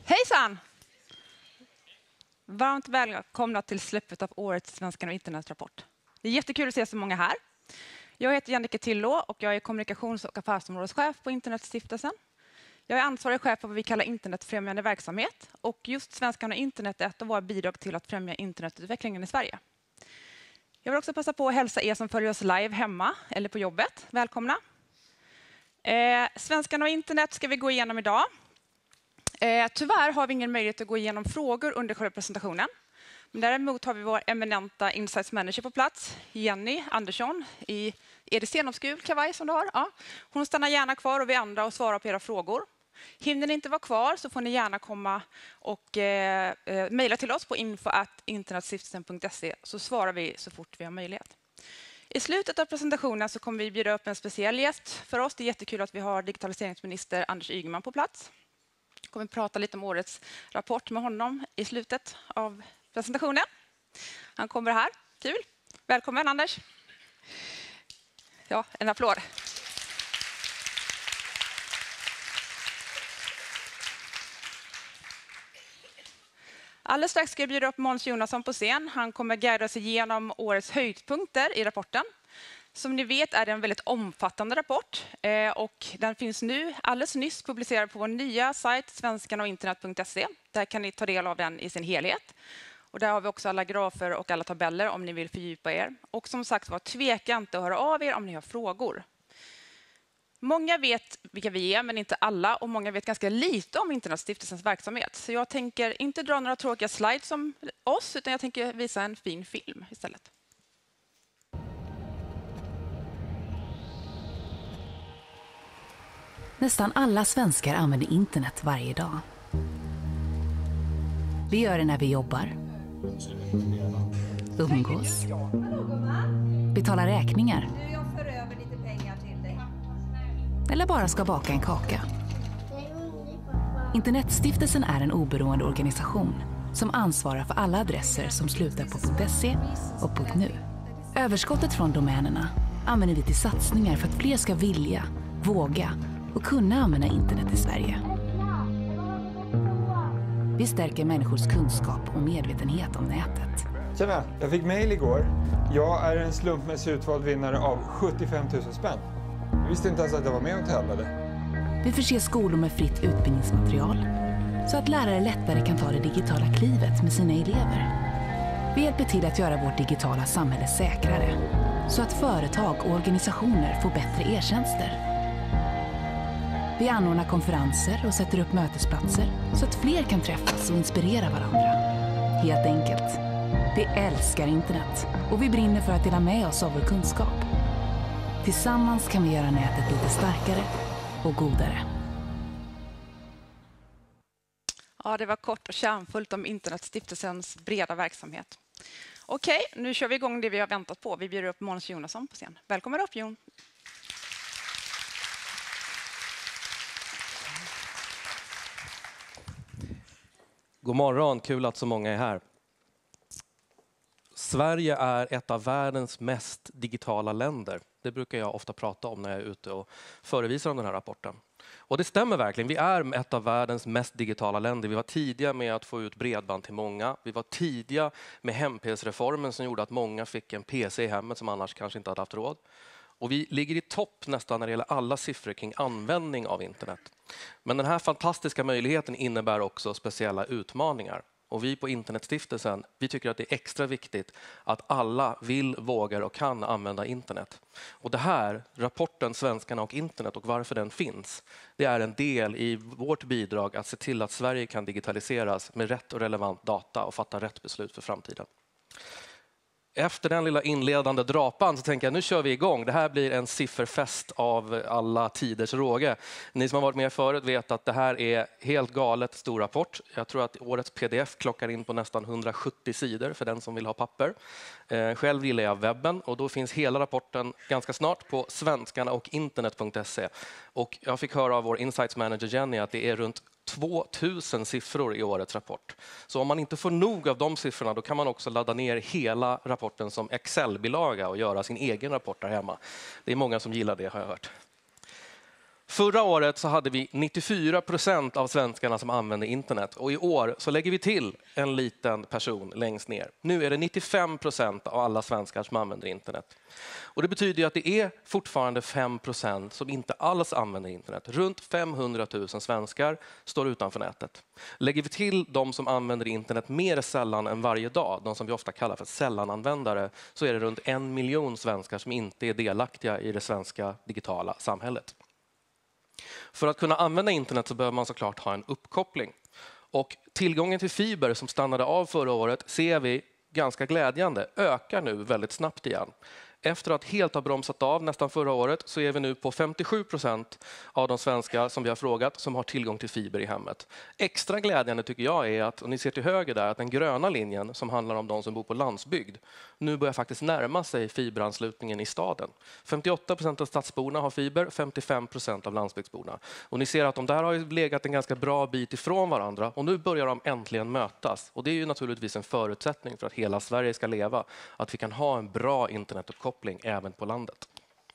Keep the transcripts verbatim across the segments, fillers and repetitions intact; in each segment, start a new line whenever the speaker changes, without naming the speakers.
Hejsan! Varmt välkomna till släppet av årets Svenskarna och internetrapport. Det är jättekul att se så många här. Jag heter Jannike Tillå och jag är kommunikations- och affärsområdeschef på Internetstiftelsen. Jag är ansvarig chef för vad vi kallar internetfrämjande verksamhet och just Svenskarna och internet är ett av våra bidrag till att främja internetutvecklingen i Sverige. Jag vill också passa på att hälsa er som följer oss live hemma eller på jobbet. Välkomna! Eh, Svenskarna och internet ska vi gå igenom idag. Eh, tyvärr har vi ingen möjlighet att gå igenom frågor under själva presentationen. Men däremot har vi vår eminenta Insights Manager på plats, Jenny Andersson, i är det Stenhovsgul kavaj som du har? Ja. Hon stannar gärna kvar och vi andra och svarar på era frågor. Hinner ni inte vara kvar så får ni gärna komma och eh, eh, mejla till oss på info at internetstiftelsen punkt se så svarar vi så fort vi har möjlighet. I slutet av presentationen så kommer vi bjuda upp en speciell gäst för oss. Det är jättekul att vi har digitaliseringsminister Anders Ygeman på plats. Vi kommer prata lite om årets rapport med honom i slutet av presentationen. Han kommer här. Kul. Välkommen Anders. Ja, en applåd. Alldeles strax ska jag bjuda upp Måns Jonasson på scen. Han kommer guida oss igenom årets höjdpunkter i rapporten. Som ni vet är det en väldigt omfattande rapport och den finns nu alldeles nyss publicerad på vår nya sajt svenskarna och internet punkt se. Där kan ni ta del av den i sin helhet. Och där har vi också alla grafer och alla tabeller om ni vill fördjupa er. Och som sagt var, tveka inte att höra av er om ni har frågor. Många vet vilka vi är, men inte alla. Och många vet ganska lite om Internetstiftelsens verksamhet. Så jag tänker inte dra några tråkiga slides om oss, utan jag tänker visa en fin film istället.
Nästan alla svenskar använder internet varje dag. Vi gör det när vi jobbar, umgås, betalar räkningar eller bara ska baka en kaka. Internetstiftelsen är en oberoende organisation som ansvarar för alla adresser som slutar på .se och .nu. Överskottet från domänerna använder vi till satsningar för att fler ska vilja, våga och kunna använda internet i Sverige. Vi stärker människors kunskap och medvetenhet om nätet.
Tjena, jag fick mejl igår. Jag är en slumpmässigt utvald vinnare av sjuttiofem tusen spänn. Jag visste inte ens att jag var med och tävlade.
Vi förser skolor med fritt utbildningsmaterial så att lärare lättare kan ta det digitala klivet med sina elever. Vi hjälper till att göra vårt digitala samhälle säkrare så att företag och organisationer får bättre e-tjänster. Vi anordnar konferenser och sätter upp mötesplatser så att fler kan träffas och inspirera varandra. Helt enkelt. Vi älskar internet och vi brinner för att dela med oss av vår kunskap. Tillsammans kan vi göra nätet lite starkare och godare.
Ja, det var kort och kärnfullt om Internetstiftelsens breda verksamhet. Okej, nu kör vi igång det vi har väntat på. Vi bjuder upp Måns Jonasson på scen. Välkommen upp, Jon.
God morgon, kul att så många är här. Sverige är ett av världens mest digitala länder. Det brukar jag ofta prata om när jag är ute och förevisar om den här rapporten. Och det stämmer verkligen. Vi är ett av världens mest digitala länder. Vi var tidiga med att få ut bredband till många. Vi var tidiga med hem-P S-reformen som gjorde att många fick en P C i hemmet som annars kanske inte hade haft råd. Och vi ligger i topp nästan när det gäller alla siffror kring användning av internet. Men den här fantastiska möjligheten innebär också speciella utmaningar. Och vi på Internetstiftelsen, vi tycker att det är extra viktigt att alla vill, vågar och kan använda internet. Och det här, rapporten Svenskarna och internet och varför den finns, det är en del i vårt bidrag att se till att Sverige kan digitaliseras med rätt och relevant data och fatta rätt beslut för framtiden. Efter den lilla inledande drapan så tänker jag nu kör vi igång. Det här blir en sifferfest av alla tiders råge. Ni som har varit med förut vet att det här är helt galet stor rapport. Jag tror att årets P D F klockar in på nästan hundrasjuttio sidor för den som vill ha papper. Själv gillar jag webben och då finns hela rapporten ganska snart på svenskarna och internet punkt se. Och jag fick höra av vår Insights Manager Jenny att det är runt tvåtusen siffror i årets rapport. Så om man inte får nog av de siffrorna då kan man också ladda ner hela rapporten som Excel-bilaga och göra sin egen rapport där hemma. Det är många som gillar det har jag hört. Förra året så hade vi nittiofyra procent av svenskarna som använde internet. Och i år så lägger vi till en liten person längst ner. Nu är det nittiofem procent av alla svenskar som använder internet. Och det betyder ju att det är fortfarande fem procent som inte alls använder internet. Runt femhundratusen svenskar står utanför nätet. Lägger vi till de som använder internet mer sällan än varje dag, de som vi ofta kallar för sällananvändare, så är det runt en miljon svenskar som inte är delaktiga i det svenska digitala samhället. För att kunna använda internet så behöver man såklart ha en uppkoppling. Och tillgången till fiber som stannade av förra året ser vi ganska glädjande ökar nu väldigt snabbt igen. Efter att helt ha bromsat av nästan förra året så är vi nu på femtiosju procent av de svenskar som vi har frågat som har tillgång till fiber i hemmet. Extra glädjande tycker jag är att, och ni ser till höger där, att den gröna linjen som handlar om de som bor på landsbygd nu börjar faktiskt närma sig fiberanslutningen i staden. femtioåtta procent av stadsborna har fiber, femtiofem procent av landsbygdsborna. Och ni ser att de där har legat en ganska bra bit ifrån varandra och nu börjar de äntligen mötas. Och det är ju naturligtvis en förutsättning för att hela Sverige ska leva, att vi kan ha en bra internetuppkoppling även på landet.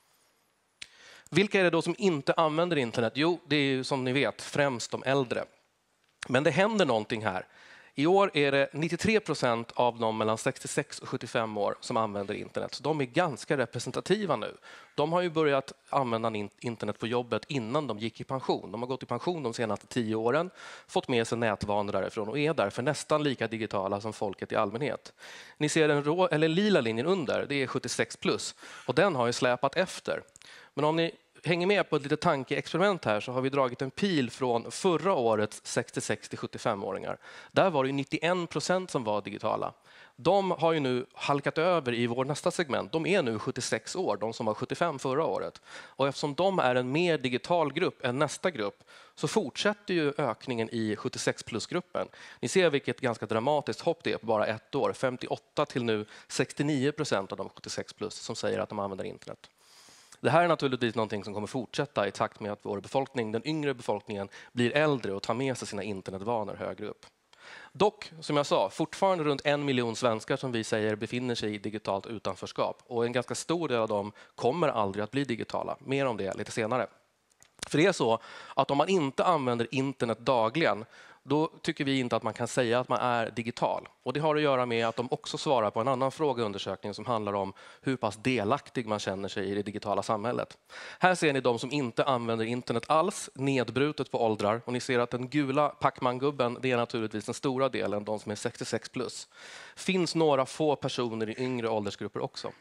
Vilka är det då som inte använder internet? Jo, det är ju som ni vet främst de äldre. Men det händer någonting här. I år är det nittiotre procent av de mellan sextiosex och sjuttiofem år som använder internet. Så de är ganska representativa nu. De har ju börjat använda internet på jobbet innan de gick i pension. De har gått i pension de senaste tio åren, fått med sig nätvanor därifrån och är därför nästan lika digitala som folket i allmänhet. Ni ser den rå, eller lila linjen under, det är sjuttiosex plus och den har ju släpat efter. Men om ni hänger med på ett litet tankeexperiment här så har vi dragit en pil från förra årets sextiosex till sjuttiofem-åringar. Där var det nittioen procent som var digitala. De har ju nu halkat över i vår nästa segment. De är nu sjuttiosex år, de som var sjuttiofem förra året. Och eftersom de är en mer digital grupp än nästa grupp så fortsätter ju ökningen i sjuttiosex plus-gruppen. Ni ser vilket ganska dramatiskt hopp det är på bara ett år. femtioåtta till nu sextionio procent av de sjuttiosex plus som säger att de använder internet. Det här är naturligtvis någonting som kommer fortsätta i takt med att vår befolkning, den yngre befolkningen, blir äldre och tar med sig sina internetvanor högre upp. Dock, som jag sa, fortfarande runt en miljon svenskar som vi säger befinner sig i digitalt utanförskap. Och en ganska stor del av dem kommer aldrig att bli digitala. Mer om det lite senare. För det är så att om man inte använder internet dagligen, då tycker vi inte att man kan säga att man är digital. Och det har att göra med att de också svarar på en annan frågeundersökning som handlar om hur pass delaktig man känner sig i det digitala samhället. Här ser ni de som inte använder internet alls, nedbrutet på åldrar. Och ni ser att den gula Pacman-gubben, det är naturligtvis den stora delen, de som är sextiosex plus. Finns några få personer i yngre åldersgrupper också.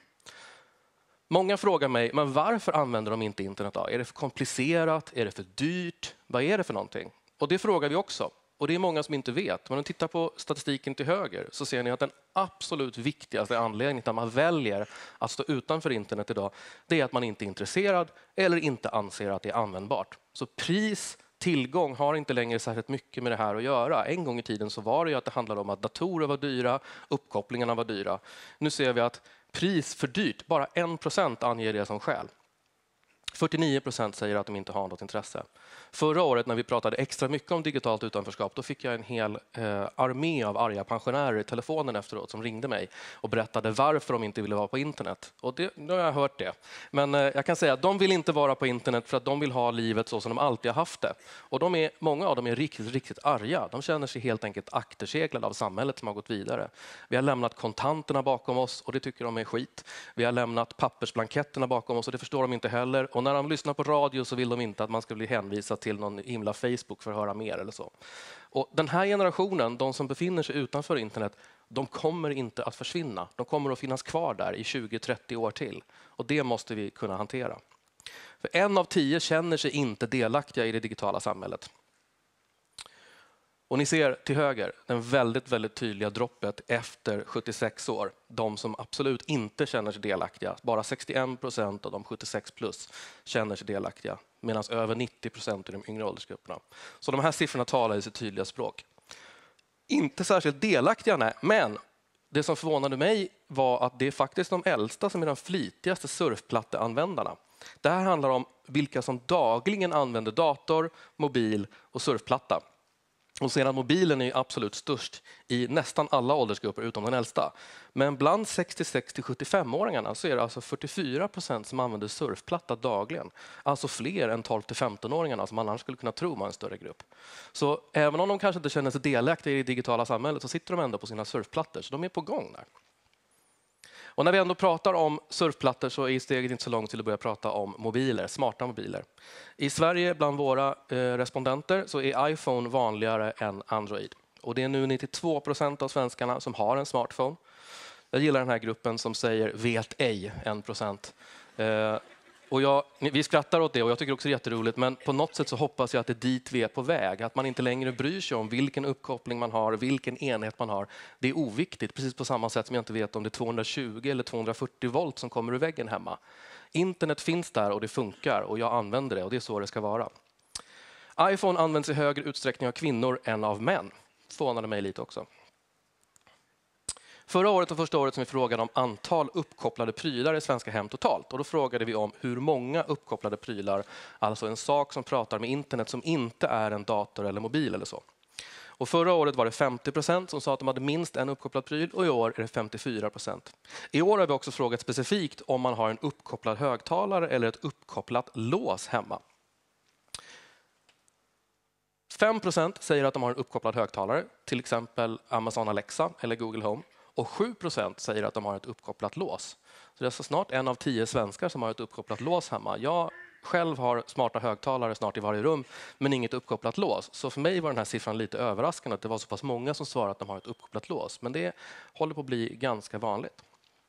Många frågar mig, men varför använder de inte internet då? Är det för komplicerat? Är det för dyrt? Vad är det för någonting? Och det frågar vi också. Och det är många som inte vet. Men om ni tittar på statistiken till höger så ser ni att den absolut viktigaste anledningen till att man väljer att stå utanför internet idag, det är att man inte är intresserad eller inte anser att det är användbart. Så pris, tillgång har inte längre särskilt mycket med det här att göra. En gång i tiden så var det ju att det handlade om att datorer var dyra, uppkopplingarna var dyra. Nu ser vi att pris för dyrt, bara en procent anger det som skäl. fyrtionio procent säger att de inte har något intresse. Förra året när vi pratade extra mycket om digitalt utanförskap, då fick jag en hel eh, armé av arga pensionärer i telefonen efteråt som ringde mig och berättade varför de inte ville vara på internet. Och det, nu har jag hört det. Men eh, jag kan säga att de vill inte vara på internet för att de vill ha livet så som de alltid har haft det. Och de är, många av dem är riktigt, riktigt arga. De känner sig helt enkelt akterseglade av samhället som har gått vidare. Vi har lämnat kontanterna bakom oss och det tycker de är skit. Vi har lämnat pappersblanketterna bakom oss och det förstår de inte heller. Och när de lyssnar på radio så vill de inte att man ska bli hänvisad till någon himla Facebook för att höra mer eller så. Och den här generationen, de som befinner sig utanför internet, de kommer inte att försvinna. De kommer att finnas kvar där i tjugo till trettio år till. Och det måste vi kunna hantera. För en av tio känner sig inte delaktiga i det digitala samhället. Och ni ser till höger den väldigt, väldigt tydliga droppet efter sjuttiosex år. De som absolut inte känner sig delaktiga. Bara sextioen procent av de sjuttiosex plus känner sig delaktiga. Medan över nittio procent i de yngre åldersgrupperna. Så de här siffrorna talar i sitt tydliga språk. Inte särskilt delaktiga, nej. Men det som förvånade mig var att det är faktiskt de äldsta som är de flitigaste surfplatteanvändarna. Det här handlar om vilka som dagligen använder dator, mobil och surfplatta. Och sedan mobilen är absolut störst i nästan alla åldersgrupper utom den äldsta. Men bland sextiosex till sjuttiofem-åringarna så är det alltså fyrtiofyra procent som använder surfplatta dagligen. Alltså fler än tolv till femton-åringarna som man annars skulle kunna tro var en större grupp. Så även om de kanske inte känner sig delaktiga i det digitala samhället så sitter de ändå på sina surfplattor, så de är på gång där. Och när vi ändå pratar om surfplattor så är steget inte så långt till att börja prata om mobiler, smarta mobiler. I Sverige bland våra eh, respondenter så är iPhone vanligare än Android. Och det är nu nittiotvå procent av svenskarna som har en smartphone. Jag gillar den här gruppen som säger vet ej, en procent. Eh, och jag, vi skrattar åt det och jag tycker också det är jätteroligt, men på något sätt så hoppas jag att det är dit vi är på väg. Att man inte längre bryr sig om vilken uppkoppling man har, vilken enhet man har. Det är oviktigt, precis på samma sätt som jag inte vet om det är tvåhundratjugo eller tvåhundrafyrtio volt som kommer ur väggen hemma. Internet finns där och det funkar och jag använder det och det är så det ska vara. iPhone används i högre utsträckning av kvinnor än av män. Förvånade mig lite också. Förra året och första året som vi frågade om antal uppkopplade prylar i svenska hem totalt. Och då frågade vi om hur många uppkopplade prylar, alltså en sak som pratar med internet som inte är en dator eller mobil eller så. Och förra året var det femtio procent som sa att de hade minst en uppkopplad pryl och i år är det femtiofyra procent. I år har vi också frågat specifikt om man har en uppkopplad högtalare eller ett uppkopplat lås hemma. fem procent säger att de har en uppkopplad högtalare, till exempel Amazon Alexa eller Google Home. Och sju procent säger att de har ett uppkopplat lås. Så det är så snart en av tio svenskar som har ett uppkopplat lås hemma. Jag själv har smarta högtalare snart i varje rum, men inget uppkopplat lås. Så för mig var den här siffran lite överraskande att det var så pass många som svarade att de har ett uppkopplat lås. Men det håller på att bli ganska vanligt.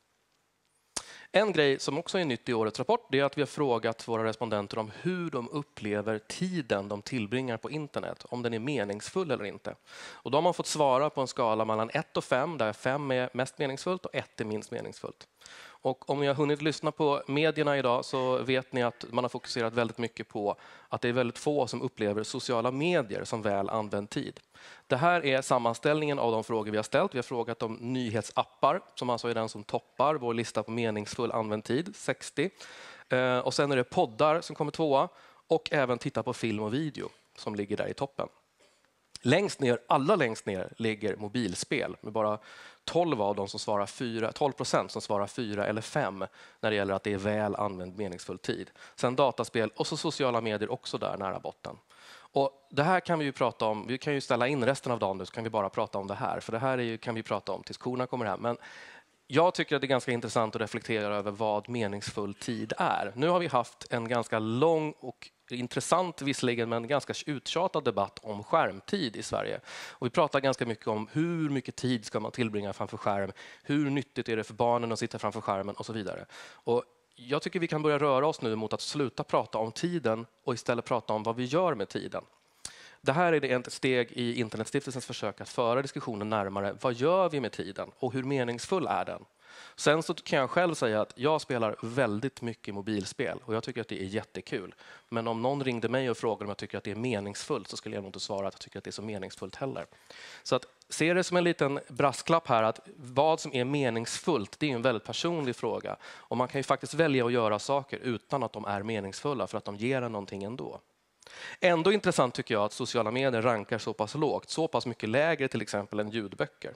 En grej som också är nytt i årets rapport det är att vi har frågat våra respondenter om hur de upplever tiden de tillbringar på internet, om den är meningsfull eller inte. Och då har man fått svara på en skala mellan ett och fem, där fem är mest meningsfullt och ett är minst meningsfullt. Och om ni har hunnit lyssna på medierna idag så vet ni att man har fokuserat väldigt mycket på att det är väldigt få som upplever sociala medier som väl använd tid. Det här är sammanställningen av de frågor vi har ställt. Vi har frågat om nyhetsappar som alltså är den som toppar vår lista på meningsfull använd tid, sextio. Och sen är det poddar som kommer tvåa och även titta på film och video som ligger där i toppen. Längst ner, alla längst ner ligger mobilspel med bara tolv av dem som svarar fyra, tolv procent som svarar fyra eller fem när det gäller att det är väl använd meningsfull tid. Sen dataspel och så sociala medier också där nära botten. Och det här kan vi ju prata om, vi kan ju ställa in resten av dagen nu så kan vi bara prata om det här. För det här är ju, kan vi prata om tills korna kommer hem. Men jag tycker att det är ganska intressant att reflektera över vad meningsfull tid är. Nu har vi haft en ganska lång och intressant visserligen men ganska uttjatad debatt om skärmtid i Sverige. Och vi pratar ganska mycket om hur mycket tid ska man tillbringa framför skärm, hur nyttigt är det för barnen att sitta framför skärmen och så vidare. Och jag tycker vi kan börja röra oss nu mot att sluta prata om tiden och istället prata om vad vi gör med tiden. Det här är det ett steg i Internetstiftelsens försök att föra diskussionen närmare. Vad gör vi med tiden och hur meningsfull är den? Sen så kan jag själv säga att jag spelar väldigt mycket mobilspel och jag tycker att det är jättekul. Men om någon ringde mig och frågade om jag tycker att det är meningsfullt så skulle jag nog inte svara att jag tycker att det är så meningsfullt heller. Så att se det som en liten brasklapp här att vad som är meningsfullt, det är en väldigt personlig fråga. Och man kan ju faktiskt välja att göra saker utan att de är meningsfulla för att de ger en någonting ändå. Ändå intressant tycker jag att sociala medier rankar så pass lågt, så pass mycket lägre till exempel än ljudböcker.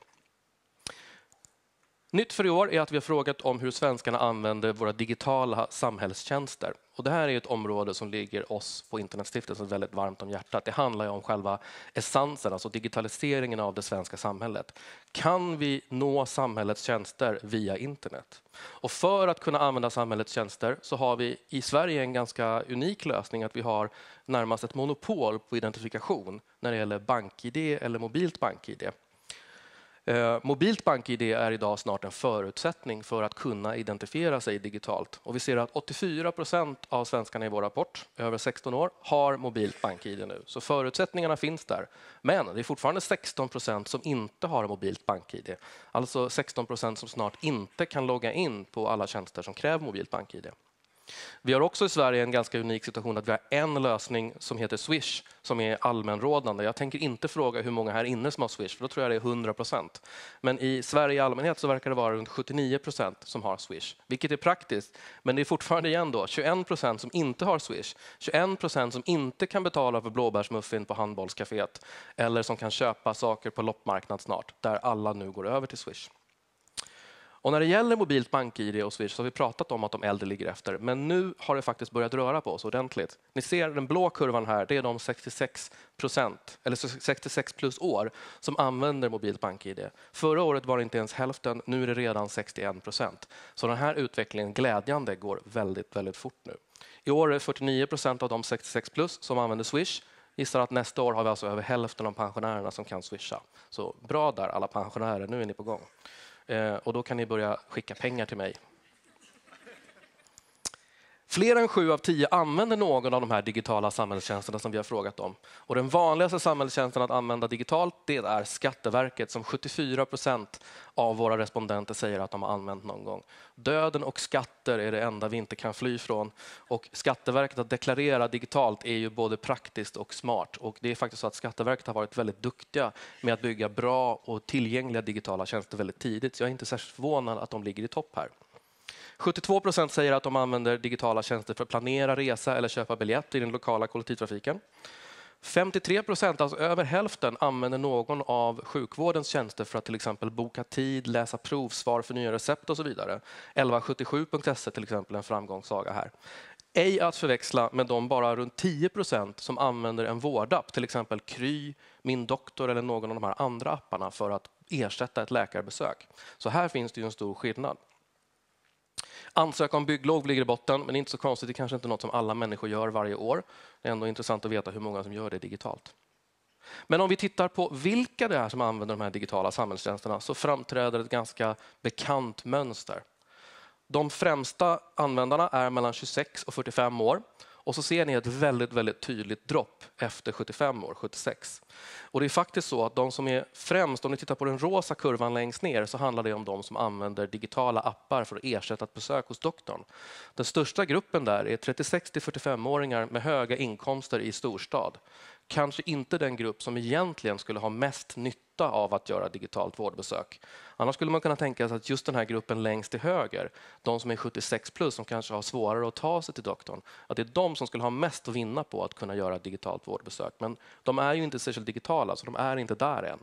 Nytt för i år är att vi har frågat om hur svenskarna använder våra digitala samhällstjänster. Och det här är ett område som ligger oss på Internetstiftelsen väldigt varmt om hjärtat. Det handlar ju om själva essensen, alltså digitaliseringen av det svenska samhället. Kan vi nå samhällets tjänster via internet? Och för att kunna använda samhällets tjänster så har vi i Sverige en ganska unik lösning att vi har närmast ett monopol på identifikation när det gäller BankID eller mobilt BankID. Eh, mobilt BankID är idag snart en förutsättning för att kunna identifiera sig digitalt. Och vi ser att åttiofyra procent av svenskarna i vår rapport, över sexton år, har mobilt BankID nu. Så förutsättningarna finns där. Men det är fortfarande sexton procent som inte har mobilt BankID. Alltså sexton procent som snart inte kan logga in på alla tjänster som kräver mobilt BankID. Vi har också i Sverige en ganska unik situation att vi har en lösning som heter Swish som är allmänrådande. Jag tänker inte fråga hur många här inne som har Swish, för då tror jag det är hundra procent. Men i Sverige i allmänhet så verkar det vara runt sjuttionio procent som har Swish, vilket är praktiskt. Men det är fortfarande igen då tjugoen procent som inte har Swish, tjugoen procent som inte kan betala för blåbärsmuffin på handbollscaféet eller som kan köpa saker på loppmarknad snart, där alla nu går över till Swish. Och när det gäller mobilt bank-I D och Swish så har vi pratat om att de äldre ligger efter. Men nu har det faktiskt börjat röra på oss ordentligt. Ni ser den blå kurvan här, det är de sextiosex procent, eller sextiosex plus år som använder mobilt bank-I D. Förra året var det inte ens hälften, nu är det redan sextioen procent. Så den här utvecklingen, glädjande, går väldigt, väldigt fort nu. I år är det fyrtionio procent av de sextiosex plus som använder Swish. Gissar att nästa år har vi alltså över hälften av pensionärerna som kan swisha. Så bra där alla pensionärer, nu är ni på gång. Eh, och då kan ni börja skicka pengar till mig. Fler än sju av tio använder någon av de här digitala samhällstjänsterna som vi har frågat om. Och den vanligaste samhällstjänsten att använda digitalt, det är Skatteverket som sjuttiofyra procent av våra respondenter säger att de har använt någon gång. Döden och skatter är det enda vi inte kan fly från. Och Skatteverket att deklarera digitalt är ju både praktiskt och smart. Och det är faktiskt så att Skatteverket har varit väldigt duktiga med att bygga bra och tillgängliga digitala tjänster väldigt tidigt. Så jag är inte särskilt förvånad att de ligger i topp här. sjuttiotvå procent säger att de använder digitala tjänster för att planera resa eller köpa biljett i den lokala kollektivtrafiken. femtiotre procent, alltså över hälften, använder någon av sjukvårdens tjänster för att till exempel boka tid, läsa provsvar för nya recept och så vidare. elva sjuttiosju punkt se till exempel en framgångssaga här. Ej att förväxla med de bara runt tio procent som använder en vårdapp, till exempel Kry, Min doktor eller någon av de här andra apparna för att ersätta ett läkarbesök. Så här finns det ju en stor skillnad. Ansöka om bygglov ligger i botten, men det är inte så konstigt. Det är kanske inte något som alla människor gör varje år. Det är ändå intressant att veta hur många som gör det digitalt. Men om vi tittar på vilka det är som använder de här digitala samhällstjänsterna så framträder ett ganska bekant mönster. De främsta användarna är mellan tjugosex och fyrtiofem år. Och så ser ni ett väldigt, väldigt tydligt dropp efter sjuttiofem år, sjuttiosex. Och det är faktiskt så att de som är främst, om ni tittar på den rosa kurvan längst ner, så handlar det om de som använder digitala appar för att ersätta ett besök hos doktorn. Den största gruppen där är trettiosex till fyrtiofem-åringar med höga inkomster i storstad. Kanske inte den grupp som egentligen skulle ha mest nytta av att göra digitalt vårdbesök. Annars skulle man kunna tänka sig att just den här gruppen längst till höger, de som är sjuttiosex plus, som kanske har svårare att ta sig till doktorn, att det är de som skulle ha mest att vinna på att kunna göra digitalt vårdbesök. Men de är ju inte särskilt digitala, så de är inte där än.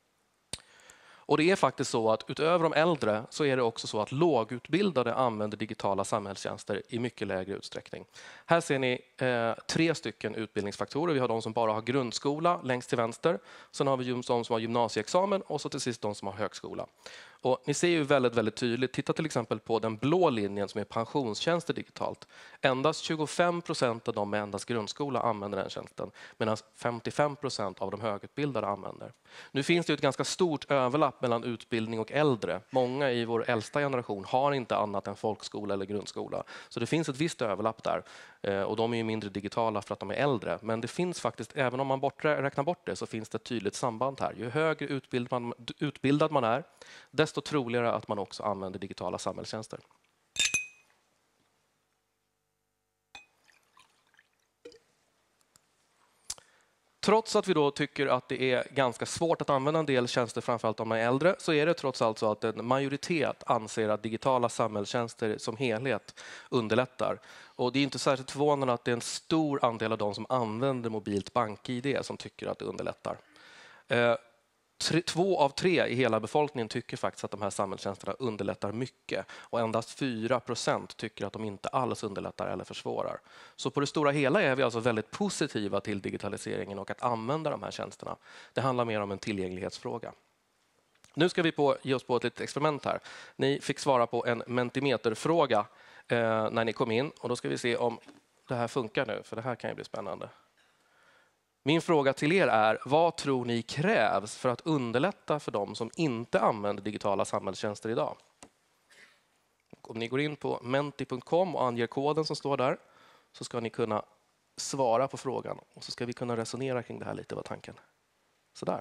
Och det är faktiskt så att utöver de äldre så är det också så att lågutbildade använder digitala samhällstjänster i mycket lägre utsträckning. Här ser ni eh, tre stycken utbildningsfaktorer. Vi har de som bara har grundskola längst till vänster. Sen har vi de som har gymnasieexamen och så till sist de som har högskola. Och ni ser ju väldigt, väldigt tydligt, titta till exempel på den blå linjen som är pensionstjänster digitalt. Endast tjugofem procent av de med endast grundskola använder den tjänsten, medan femtiofem procent av de högutbildade använder. Nu finns det ett ganska stort överlapp mellan utbildning och äldre. Många i vår äldsta generation har inte annat än folkskola eller grundskola. Så det finns ett visst överlapp där. Och de är ju mindre digitala för att de är äldre. Men det finns faktiskt, även om man bort, räknar bort det, så finns det ett tydligt samband här. Ju högre utbildad man, utbildad man är, desto troligare att man också använder digitala samhällstjänster. Trots att vi då tycker att det är ganska svårt att använda en del tjänster, framförallt om man är äldre, så är det trots allt så att en majoritet anser att digitala samhällstjänster som helhet underlättar. Och det är inte särskilt förvånande att det är en stor andel av de som använder mobilt bank-I D som tycker att det underlättar. Eh, tre, två av tre i hela befolkningen tycker faktiskt att de här samhällstjänsterna underlättar mycket. Och endast fyra procent tycker att de inte alls underlättar eller försvårar. Så på det stora hela är vi alltså väldigt positiva till digitaliseringen och att använda de här tjänsterna. Det handlar mer om en tillgänglighetsfråga. Nu ska vi på, ge oss på ett litet experiment här. Ni fick svara på en Mentimeter-fråga eh, när ni kom in. Och då ska vi se om det här funkar nu, för det här kan ju bli spännande. Min fråga till er är, vad tror ni krävs för att underlätta för dem som inte använder digitala samhällstjänster idag? Om ni går in på menti punkt com och anger koden som står där, så ska ni kunna svara på frågan. Och så ska vi kunna resonera kring det här lite, vad tanken. Sådär.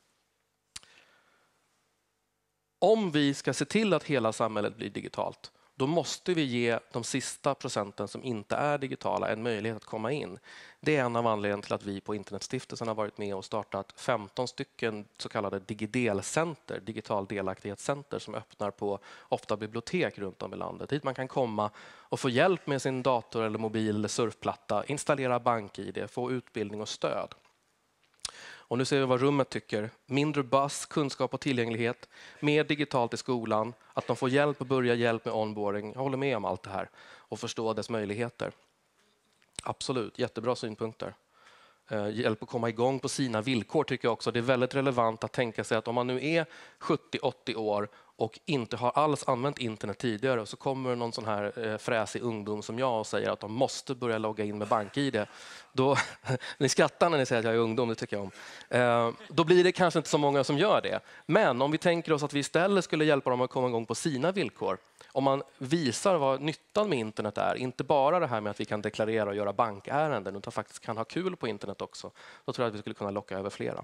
Om vi ska se till att hela samhället blir digitalt, då måste vi ge de sista procenten som inte är digitala en möjlighet att komma in. Det är en av anledningarna till att vi på Internetstiftelsen har varit med och startat femton stycken så kallade digidelcenter, digital delaktighetscenter, som öppnar på ofta bibliotek runt om i landet. Dit man kan komma och få hjälp med sin dator eller mobil eller surfplatta, installera bank-I D, få utbildning och stöd. Och nu ser vi vad rummet tycker. Mindre buzz, kunskap och tillgänglighet, mer digitalt i skolan, att de får hjälp och börja hjälp med onboarding. Jag håller med om allt det här och förstå dess möjligheter. Absolut, jättebra synpunkter. Eh, hjälp att komma igång på sina villkor tycker jag också. Det är väldigt relevant att tänka sig att om man nu är sjuttio åttio år och inte har alls använt internet tidigare, så kommer någon sån här eh, fräsig ungdom som jag och säger att de måste börja logga in med bank-I D. Då, ni skrattar när ni säger att jag är ungdom, det tycker jag om. Eh, då blir det kanske inte så många som gör det. Men om vi tänker oss att vi istället skulle hjälpa dem att komma igång på sina villkor. Om man visar vad nyttan med internet är, inte bara det här med att vi kan deklarera och göra bankärenden, utan faktiskt kan ha kul på internet också, då tror jag att vi skulle kunna locka över flera.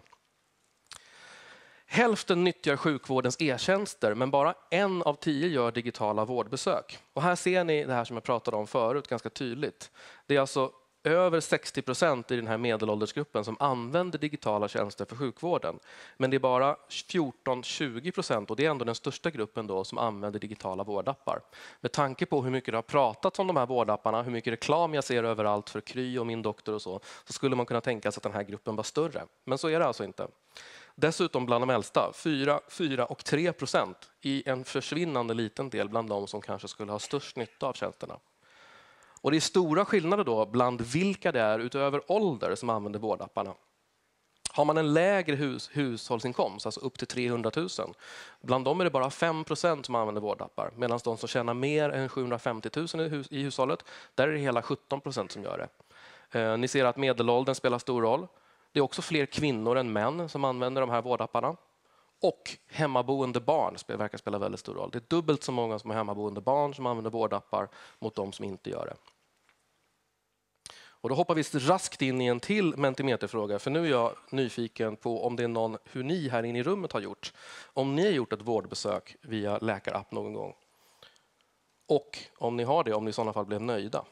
Hälften nyttjar sjukvårdens e-tjänster, men bara en av tio gör digitala vårdbesök. Och här ser ni det här som jag pratade om förut ganska tydligt. Det är alltså över sextio procent i den här medelåldersgruppen som använder digitala tjänster för sjukvården. Men det är bara fjorton till tjugo procent, och det är ändå den största gruppen då, som använder digitala vårdappar. Med tanke på hur mycket det har pratats om de här vårdapparna, hur mycket reklam jag ser överallt för Kry och Min doktor och så, så skulle man kunna tänka sig att den här gruppen var större. Men så är det alltså inte. Dessutom bland de äldsta, fyra och tre procent, i en försvinnande liten del bland de som kanske skulle ha störst nytta av tjänsterna. Och det är stora skillnader då bland vilka det är utöver ålder som använder vårdapparna. Har man en lägre hus, hushållsinkomst, alltså upp till trehundratusen, bland dem är det bara fem procent som använder vårdappar. Medan de som tjänar mer än sjuhundrafemtiotusen i, hus, i hushållet, där är det hela sjutton procent som gör det. Eh, ni ser att medelåldern spelar stor roll. Det är också fler kvinnor än män som använder de här vårdapparna. Och hemmaboende barn verkar spela väldigt stor roll. Det är dubbelt så många som har hemmaboende barn som använder vårdappar mot de som inte gör det. Och då hoppar vi raskt in i en till Mentimeter-fråga, för nu är jag nyfiken på om det är någon, hur ni här inne i rummet har gjort. Om ni har gjort ett vårdbesök via läkarapp någon gång. Och om ni har det, om ni i sådana fall blev nöjda.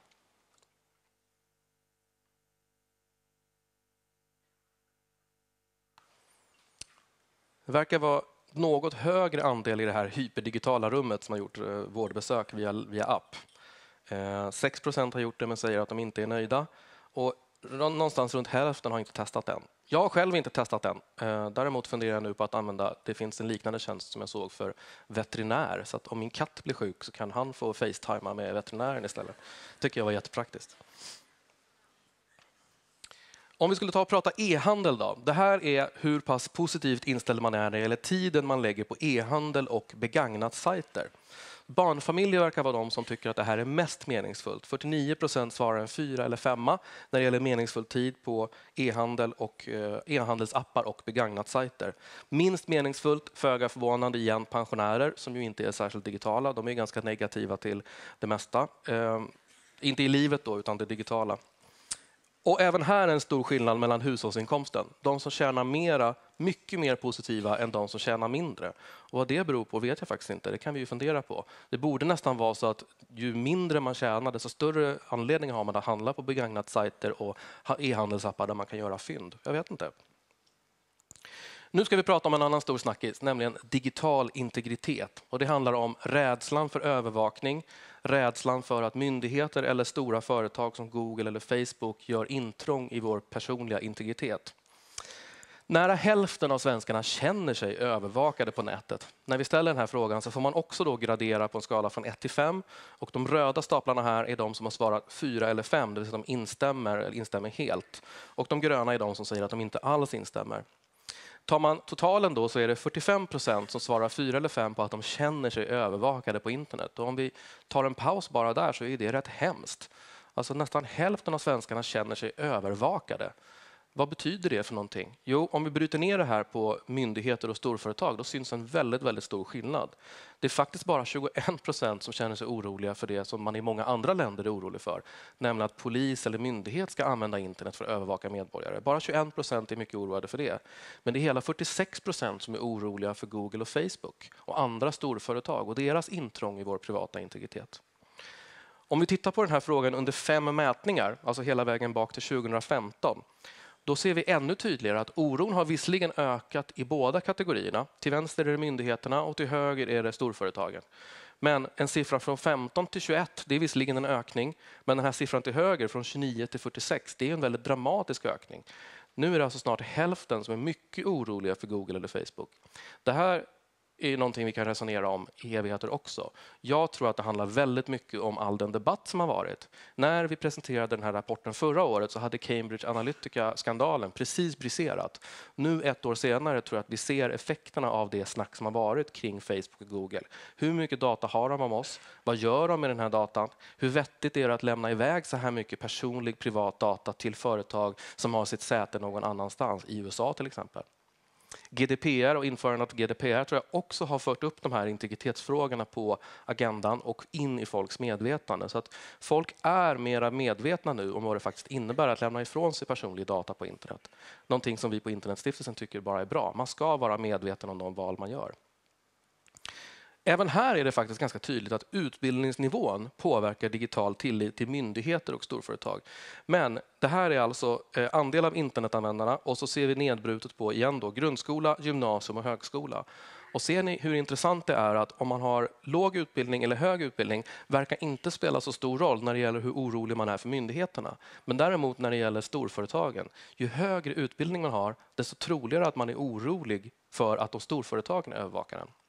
Det verkar vara något högre andel i det här hyperdigitala rummet som har gjort vårdbesök via, via app. Eh, sex procent har gjort det men säger att de inte är nöjda. Och någonstans runt hälften har inte testat den. Jag har själv inte testat den. Eh, däremot funderar jag nu på att använda, det finns en liknande tjänst som jag såg för veterinär. Så att om min katt blir sjuk så kan han få facetima med veterinären istället. Tycker jag var jättepraktiskt. Om vi skulle ta och prata e-handel då. Det här är hur pass positivt inställd man är när det gäller tiden man lägger på e-handel och begagnat sajter. Barnfamiljer verkar vara de som tycker att det här är mest meningsfullt. fyrtionio procent svarar en fyra eller femma när det gäller meningsfull tid på e-handel och e-handelsappar och begagnat sajter. Minst meningsfullt, föga förvånande igen, pensionärer som ju inte är särskilt digitala. De är ganska negativa till det mesta. Eh, inte i livet då, utan det digitala. Och även här är en stor skillnad mellan hushållsinkomsten. De som tjänar mera, mycket mer positiva än de som tjänar mindre. Och vad det beror på vet jag faktiskt inte. Det kan vi ju fundera på. Det borde nästan vara så att ju mindre man tjänar, desto större anledning har man att handla på begagnat sajter och e-handelsappar där man kan göra fynd. Jag vet inte. Nu ska vi prata om en annan stor snackis, nämligen digital integritet. Och det handlar om rädslan för övervakning, rädslan för att myndigheter eller stora företag som Google eller Facebook gör intrång i vår personliga integritet. Nära hälften av svenskarna känner sig övervakade på nätet. När vi ställer den här frågan så får man också då gradera på en skala från ett till fem. Och de röda staplarna här är de som har svarat fyra eller fem, det vill säga att de instämmer eller instämmer helt. Och de gröna är de som säger att de inte alls instämmer. Tar man totalen då så är det fyrtiofem procent som svarar fyra eller fem på att de känner sig övervakade på internet. Och om vi tar en paus bara där så är det rätt hemskt. Alltså nästan hälften av svenskarna känner sig övervakade. Vad betyder det för någonting? Jo, om vi bryter ner det här på myndigheter och storföretag, då syns en väldigt, väldigt stor skillnad. Det är faktiskt bara tjugoen procent som känner sig oroliga för det som man i många andra länder är orolig för. Nämligen att polis eller myndighet ska använda internet för att övervaka medborgare. Bara tjugoen procent är mycket oroade för det. Men det är hela fyrtiosex procent som är oroliga för Google och Facebook och andra storföretag och deras intrång i vår privata integritet. Om vi tittar på den här frågan under fem mätningar, alltså hela vägen bak till tjugohundrafemton, då ser vi ännu tydligare att oron har visserligen ökat i båda kategorierna. Till vänster är det myndigheterna och till höger är det storföretagen. Men en siffra från femton till tjugoett, det är visserligen en ökning. Men den här siffran till höger från tjugonio till fyrtiosex, det är en väldigt dramatisk ökning. Nu är det alltså snart hälften som är mycket oroliga för Google eller Facebook. Det här är någonting vi kan resonera om i evigheter också. Jag tror att det handlar väldigt mycket om all den debatt som har varit. När vi presenterade den här rapporten förra året så hade Cambridge Analytica-skandalen precis briserat. Nu ett år senare tror jag att vi ser effekterna av det snack som har varit kring Facebook och Google. Hur mycket data har de om oss? Vad gör de med den här datan? Hur vettigt är det att lämna iväg så här mycket personlig privat data till företag som har sitt säte någon annanstans, i U S A till exempel? G D P R och införandet av G D P R tror jag också har fört upp de här integritetsfrågorna på agendan och in i folks medvetande. Så att folk är mera medvetna nu om vad det faktiskt innebär att lämna ifrån sig personlig data på internet. Någonting som vi på Internetstiftelsen tycker bara är bra. Man ska vara medveten om de val man gör. Även här är det faktiskt ganska tydligt att utbildningsnivån påverkar digital tillit till myndigheter och storföretag. Men det här är alltså andel av internetanvändarna och så ser vi nedbrutet på igen då grundskola, gymnasium och högskola. Och ser ni hur intressant det är att om man har låg utbildning eller hög utbildning verkar inte spela så stor roll när det gäller hur orolig man är för myndigheterna. Men däremot när det gäller storföretagen, ju högre utbildning man har desto troligare att man är orolig för att de storföretagen övervakar den.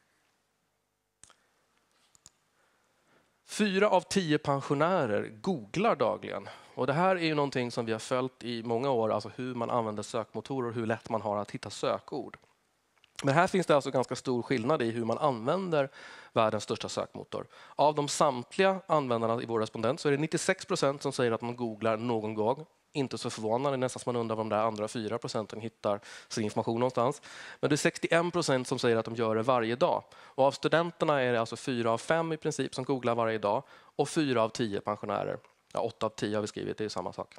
Fyra av tio pensionärer googlar dagligen. Och det här är ju någonting som vi har följt i många år, alltså hur man använder sökmotorer och hur lätt man har att hitta sökord. Men här finns det alltså ganska stor skillnad i hur man använder världens största sökmotor. Av de samtliga användarna i vår respondent så är det nittiosex procent som säger att man googlar någon gång. Inte så förvånande, nästan som man undrar var de där andra fyra procenten hittar sin information någonstans. Men det är sextioen procent som säger att de gör det varje dag. Och av studenterna är det alltså fyra av fem i princip som googlar varje dag. Och fyra av tio pensionärer. Ja, åtta av tio har vi skrivit, det är samma sak.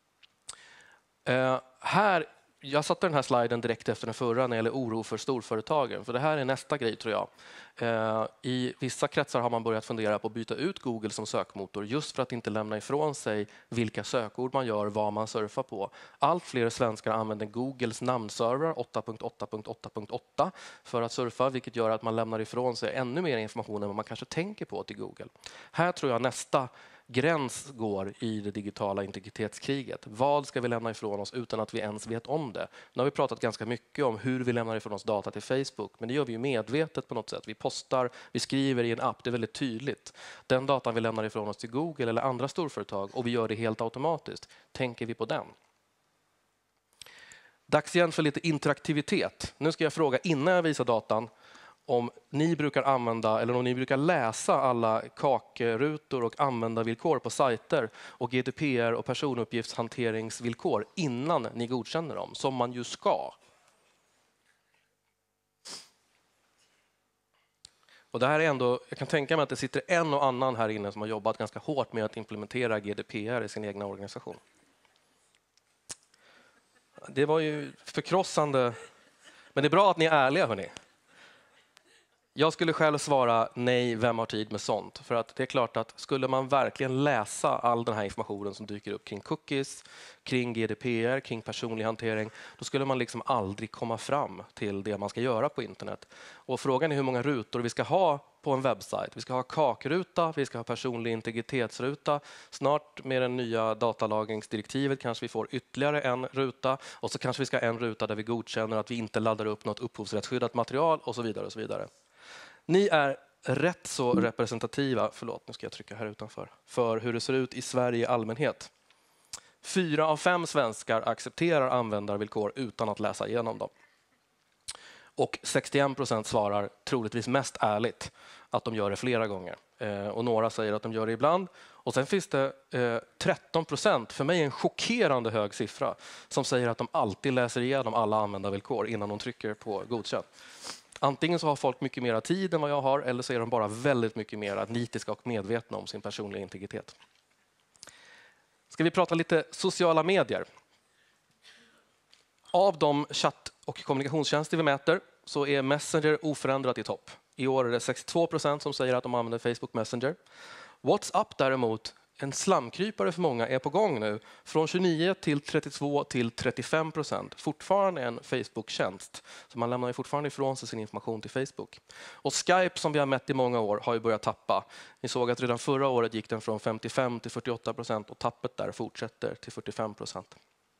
Uh, här, jag satte den här sliden direkt efter den förra när det gäller oro för storföretagen. För det här är nästa grej tror jag. Uh, I vissa kretsar har man börjat fundera på att byta ut Google som sökmotor just för att inte lämna ifrån sig vilka sökord man gör, vad man surfar på. Allt fler svenskar använder Googles namnserver åtta punkt åtta punkt åtta punkt åtta för att surfa, vilket gör att man lämnar ifrån sig ännu mer information än vad man kanske tänker på till Google. Här tror jag nästa gräns går i det digitala integritetskriget. Vad ska vi lämna ifrån oss utan att vi ens vet om det? Nu har vi pratat ganska mycket om hur vi lämnar ifrån oss data till Facebook, men det gör vi ju medvetet på något sätt. Vi postar, vi skriver i en app, det är väldigt tydligt. Den datan vi lämnar ifrån oss till Google eller andra storföretag och vi gör det helt automatiskt. Tänker vi på den? Dags igen för lite interaktivitet. Nu ska jag fråga innan jag visar datan om ni brukar använda eller om ni brukar läsa alla kakrutor och användarvillkor på sajter och G D P R och personuppgiftshanteringsvillkor innan ni godkänner dem, som man ju ska. Och det här är ändå, jag kan tänka mig att det sitter en och annan här inne som har jobbat ganska hårt med att implementera G D P R i sin egna organisation. Det var ju förkrossande, men det är bra att ni är ärliga, hörni. Jag skulle själv svara nej, vem har tid med sånt? För att det är klart att skulle man verkligen läsa all den här informationen som dyker upp kring cookies, kring G D P R, kring personlig hantering, då skulle man liksom aldrig komma fram till det man ska göra på internet. Och frågan är hur många rutor vi ska ha på en webbsajt. Vi ska ha kakruta, vi ska ha personlig integritetsruta. Snart med det nya datalagringsdirektivet kanske vi får ytterligare en ruta och så kanske vi ska ha en ruta där vi godkänner att vi inte laddar upp något upphovsrättsskyddat material och så vidare och så vidare. Ni är rätt så representativa, förlåt nu ska jag trycka här utanför, för hur det ser ut i Sverige i allmänhet. Fyra av fem svenskar accepterar användarvillkor utan att läsa igenom dem. Och sextioen procent svarar troligtvis mest ärligt att de gör det flera gånger. Och några säger att de gör det ibland Och sen finns det eh, tretton procent, för mig en chockerande hög siffra, som säger att de alltid läser igenom alla användarvillkor innan de trycker på godkänd. Antingen så har folk mycket mer tid än vad jag har, eller så är de bara väldigt mycket mer nitiska och medvetna om sin personliga integritet. Ska vi prata lite sociala medier? Av de chatt- och kommunikationstjänster vi mäter så är Messenger oförändrat i topp. I år är det sextiotvå procent som säger att de använder Facebook Messenger. WhatsApp däremot, en slamkrypare för många, är på gång nu. Från tjugonio till trettiotvå till trettiofem procent. Fortfarande en Facebook-tjänst. Så man lämnar ju fortfarande ifrån sig sin information till Facebook. Och Skype, som vi har mätt i många år, har ju börjat tappa. Ni såg att redan förra året gick den från femtiofem till fyrtioåtta procent och tappet där fortsätter till fyrtiofem procent.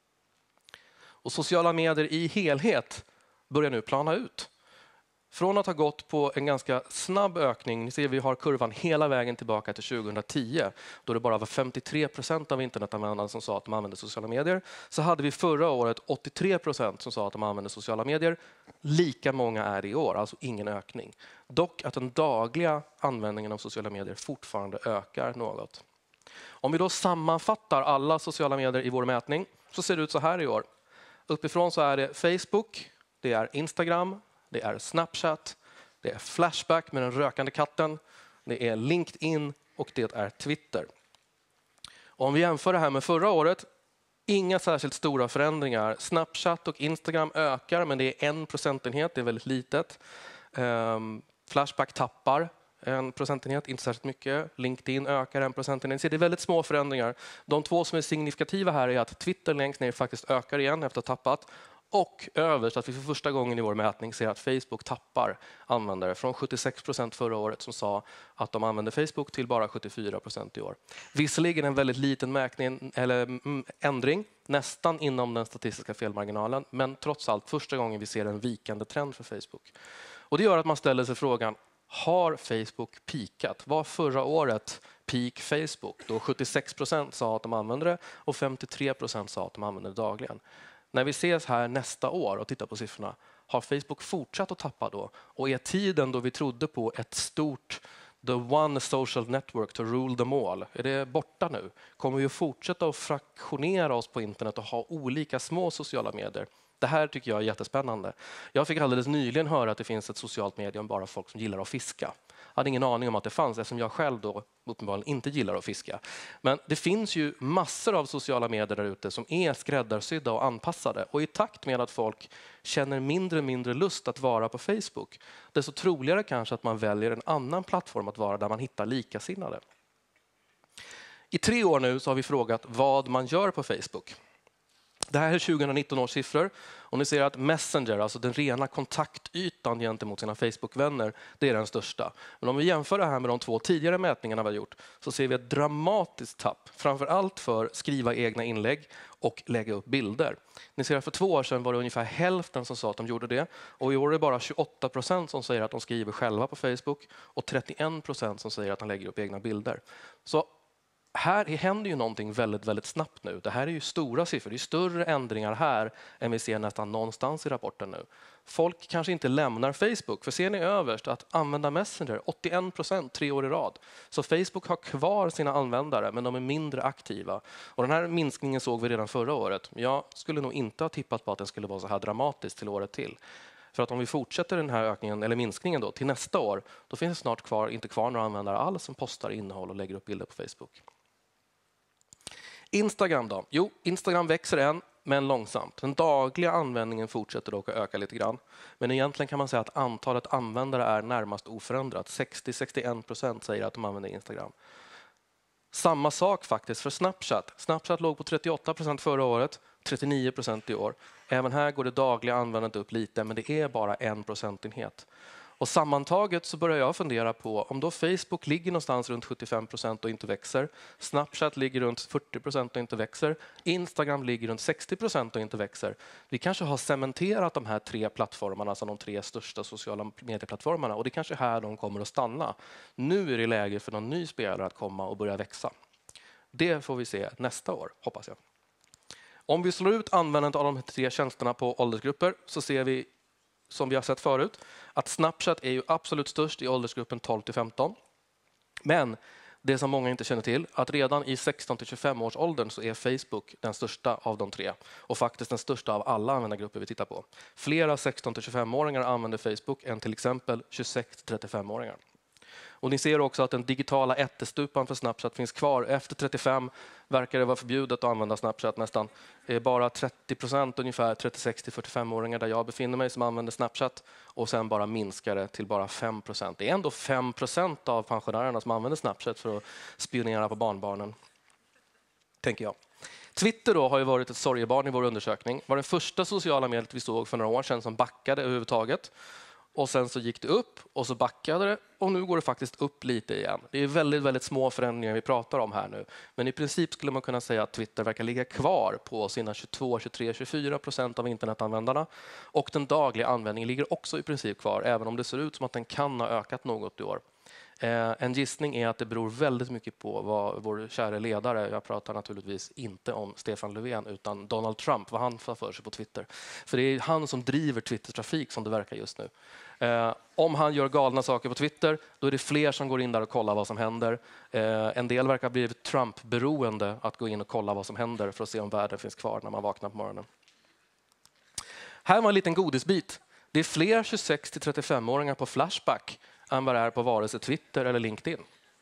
Och sociala medier i helhet börjar nu plana ut. Från att ha gått på en ganska snabb ökning, ni ser vi har kurvan hela vägen tillbaka till tjugohundratio, då det bara var femtiotre procent av internetanvändarna som sa att de använde sociala medier, så hade vi förra året åttiotre procent som sa att de använde sociala medier. Lika många är det i år, alltså ingen ökning. Dock att den dagliga användningen av sociala medier fortfarande ökar något. Om vi då sammanfattar alla sociala medier i vår mätning så ser det ut så här i år. Uppifrån så är det Facebook, det är Instagram, det är Snapchat, det är Flashback med den rökande katten, det är LinkedIn och det är Twitter. Och om vi jämför det här med förra året, inga särskilt stora förändringar. Snapchat och Instagram ökar, men det är en procentenhet, det är väldigt litet. Um, Flashback tappar en procentenhet, inte särskilt mycket. LinkedIn ökar en procentenhet. Så det är väldigt små förändringar. De två som är signifikativa här är att Twitter längst ner faktiskt ökar igen efter att ha tappat. Och överst att vi för första gången i vår mätning ser att Facebook tappar användare från sjuttiosex procent förra året som sa att de använder Facebook till bara sjuttiofyra procent i år. Visserligen en väldigt liten mätning, eller mm, ändring, nästan inom den statistiska felmarginalen, men trots allt första gången vi ser en vikande trend för Facebook. Och det gör att man ställer sig frågan, har Facebook peakat? Var förra året peak Facebook? Då sjuttiosex procent sa att de använder det och femtiotre procent sa att de använder det dagligen. När vi ses här nästa år och tittar på siffrorna, har Facebook fortsatt att tappa då? Och är tiden då vi trodde på ett stort the one social network to rule them all, är det borta nu? Kommer vi att fortsätta att fraktionera oss på internet och ha olika små sociala medier? Det här tycker jag är jättespännande. Jag fick alldeles nyligen höra att det finns ett socialt medium bara folk som gillar att fiska. Jag hade ingen aning om att det fanns eftersom jag själv då uppenbarligen inte gillar att fiska. Men det finns ju massor av sociala medier där ute som är skräddarsydda och anpassade. Och i takt med att folk känner mindre och mindre lust att vara på Facebook, desto troligare kanske att man väljer en annan plattform att vara där man hittar likasinnade. I tre år nu så har vi frågat vad man gör på Facebook. Det här är tjugonitton års siffror och ni ser att Messenger, alltså den rena kontaktytan gentemot sina Facebook-vänner, det är den största. Men om vi jämför det här med de två tidigare mätningarna vi har gjort så ser vi ett dramatiskt tapp, framför allt för skriva egna inlägg och lägga upp bilder. Ni ser att för två år sedan var det ungefär hälften som sa att de gjorde det och i år är det bara tjugoåtta procent som säger att de skriver själva på Facebook och trettioen procent som säger att de lägger upp egna bilder. Så här händer ju någonting väldigt, väldigt snabbt nu. Det här är ju stora siffror. Det är större ändringar här än vi ser nästan någonstans i rapporten nu. Folk kanske inte lämnar Facebook. För ser ni överst att använda Messenger, åttioen procent tre år i rad. Så Facebook har kvar sina användare men de är mindre aktiva. Och den här minskningen såg vi redan förra året. Jag skulle nog inte ha tippat på att den skulle vara så här dramatisk till året till. För att om vi fortsätter den här ökningen eller minskningen då till nästa år, då finns det snart kvar, inte kvar några användare alls som postar innehåll och lägger upp bilder på Facebook. Instagram då? Jo, Instagram växer än, men långsamt. Den dagliga användningen fortsätter dock att öka lite grann. Men egentligen kan man säga att antalet användare är närmast oförändrat. sextio till sextioen procent säger att de använder Instagram. Samma sak faktiskt för Snapchat. Snapchat låg på trettioåtta procent förra året, trettionio procent i år. Även här går det dagliga användandet upp lite, men det är bara en procentenhet. Och sammantaget så börjar jag fundera på om då Facebook ligger någonstans runt sjuttiofem procent och inte växer. Snapchat ligger runt fyrtio procent och inte växer. Instagram ligger runt sextio procent och inte växer. Vi kanske har cementerat de här tre plattformarna som de tre största sociala medieplattformarna och det kanske är här de kommer att stanna. Nu är det läge för någon ny spelare att komma och börja växa. Det får vi se nästa år, hoppas jag. Om vi slår ut användandet av de här tre tjänsterna på åldersgrupper så ser vi, som vi har sett förut, att Snapchat är ju absolut störst i åldersgruppen tolv till femton. Men det som många inte känner till, att redan i sexton till tjugofem års åldern så är Facebook den största av de tre och faktiskt den största av alla användargrupper vi tittar på. Flera sexton till tjugofem-åringar använder Facebook än till exempel tjugosex till trettiofem-åringar. Och ni ser också att den digitala ättestupan för Snapchat finns kvar. Efter trettiofem verkar det vara förbjudet att använda Snapchat nästan. Det är bara trettio procent ungefär trettiosex till fyrtiofem-åringar där jag befinner mig som använder Snapchat. Och sen bara minskar det till bara fem procent. Det är ändå fem procent av pensionärerna som använder Snapchat för att spionera på barnbarnen. Tänker jag. Twitter då har ju varit ett sorgebarn i vår undersökning. Var det första sociala mediet vi såg för några år sedan som backade överhuvudtaget. Och sen så gick det upp och så backade det och nu går det faktiskt upp lite igen. Det är väldigt, väldigt små förändringar vi pratar om här nu. Men i princip skulle man kunna säga att Twitter verkar ligga kvar på sina tjugotvå, tjugotre, tjugofyra procent av internetanvändarna. Och den dagliga användningen ligger också i princip kvar, även om det ser ut som att den kan ha ökat något i år. Eh, en gissning är att det beror väldigt mycket på vad vår kära ledare, jag pratar naturligtvis inte om Stefan Löfven utan Donald Trump, vad han får för sig på Twitter. För det är han som driver Twitter-trafik som det verkar just nu. Eh, om han gör galna saker på Twitter, då är det fler som går in där och kollar vad som händer. Eh, en del verkar bli Trump-beroende att gå in och kolla vad som händer för att se om världen finns kvar när man vaknar på morgonen. Här var en liten godisbit. Det är fler tjugosex till trettiofem-åringar på Flashback än vad det är på vare sig Twitter eller LinkedIn.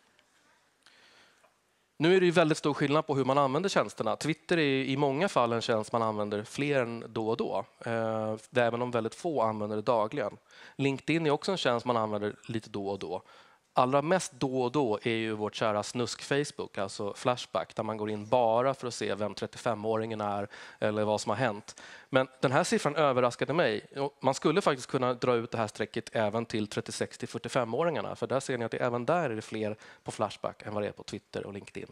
Nu är det ju väldigt stor skillnad på hur man använder tjänsterna. Twitter är i många fall en tjänst man använder fler än då och då. Eh, även om väldigt få använder det dagligen. LinkedIn är också en tjänst man använder lite då och då. Allra mest då och då är ju vårt kära snusk Facebook, alltså Flashback, där man går in bara för att se vem trettiofem-åringen är eller vad som har hänt. Men den här siffran överraskade mig. Man skulle faktiskt kunna dra ut det här strecket även till trettiosex till fyrtiofem-åringarna, för där ser ni att det även där är det fler på Flashback än vad det är på Twitter och LinkedIn.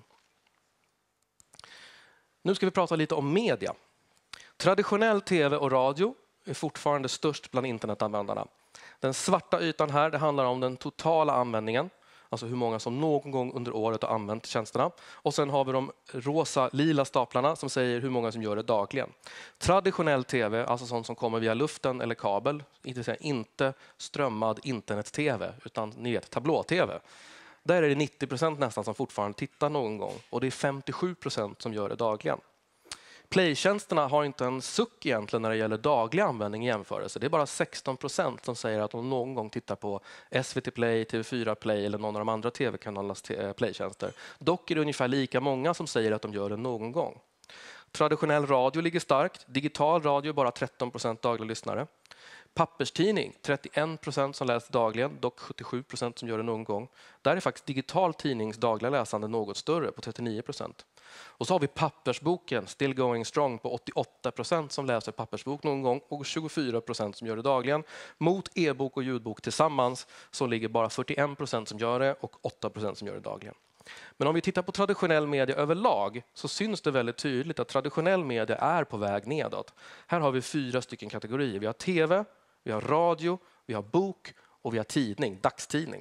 Nu ska vi prata lite om media. Traditionell tv och radio är fortfarande störst bland internetanvändarna. Den svarta ytan här, det handlar om den totala användningen, alltså hur många som någon gång under året har använt tjänsterna. Och sen har vi de rosa, lila staplarna som säger hur många som gör det dagligen. Traditionell tv, alltså sånt som kommer via luften eller kabel, inte, inte strömmad internet-tv, utan ni vet, tablå-tv. Där är det nittio procent nästan som fortfarande tittar någon gång och det är femtiosju procent som gör det dagligen. Playtjänsterna har inte en suck egentligen när det gäller daglig användning i jämförelse. Det är bara sexton procent som säger att de någon gång tittar på S V T Play, T V fyra Play eller någon av de andra tv-kanalernas playtjänster. Dock är det ungefär lika många som säger att de gör det någon gång. Traditionell radio ligger starkt. Digital radio bara tretton procent dagliga lyssnare. Papperstidning, trettioen procent som läser dagligen, dock sjuttiosju procent som gör det någon gång. Där är faktiskt digital tidnings dagliga läsande något större på trettionio procent. Och så har vi pappersboken, still going strong, på åttioåtta procent som läser pappersbok någon gång och tjugofyra procent som gör det dagligen. Mot e-bok och ljudbok tillsammans så ligger bara fyrtioen procent som gör det och åtta procent som gör det dagligen. Men om vi tittar på traditionell media överlag så syns det väldigt tydligt att traditionell media är på väg nedåt. Här har vi fyra stycken kategorier. Vi har tv, vi har radio, vi har bok och vi har tidning, dagstidning.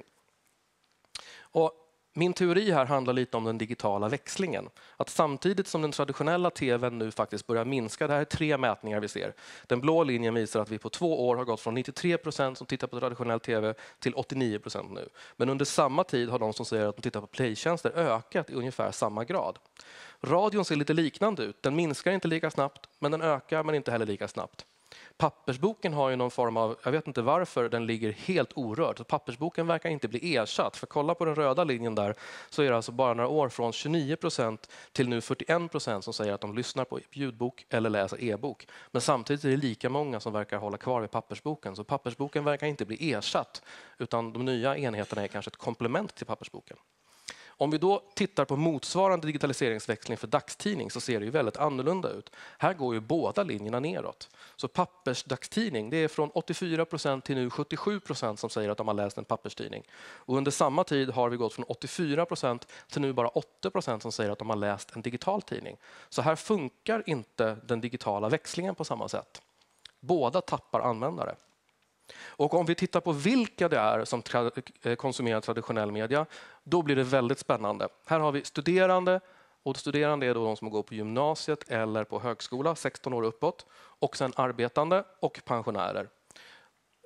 Och min teori här handlar lite om den digitala växlingen. Att samtidigt som den traditionella tvn nu faktiskt börjar minska, det här är tre mätningar vi ser. Den blå linjen visar att vi på två år har gått från nittiotre procent som tittar på traditionell tv till åttionio procent nu. Men under samma tid har de som säger att de tittar på playtjänster ökat i ungefär samma grad. Radion ser lite liknande ut. Den minskar inte lika snabbt, men den ökar men inte heller lika snabbt. Pappersboken har ju någon form av, jag vet inte varför den ligger helt orörd. Så pappersboken verkar inte bli ersatt. För kolla på den röda linjen där så är det alltså bara några år från tjugonio procent till nu fyrtioen procent som säger att de lyssnar på ljudbok eller läser e-bok. Men samtidigt är det lika många som verkar hålla kvar vid pappersboken. Så pappersboken verkar inte bli ersatt utan de nya enheterna är kanske ett komplement till pappersboken. Om vi då tittar på motsvarande digitaliseringsväxling för dagstidning så ser det ju väldigt annorlunda ut. Här går ju båda linjerna neråt. Så pappersdagstidning, det är från åttiofyra procent till nu sjuttiosju procent som säger att de har läst en papperstidning. Och under samma tid har vi gått från åttiofyra procent till nu bara åtta procent som säger att de har läst en digital tidning. Så här funkar inte den digitala växlingen på samma sätt. Båda tappar användare. Och om vi tittar på vilka det är som tra- konsumerar traditionell media, då blir det väldigt spännande. Här har vi studerande, och studerande är då de som går på gymnasiet eller på högskola, sexton år uppåt, och sen arbetande och pensionärer.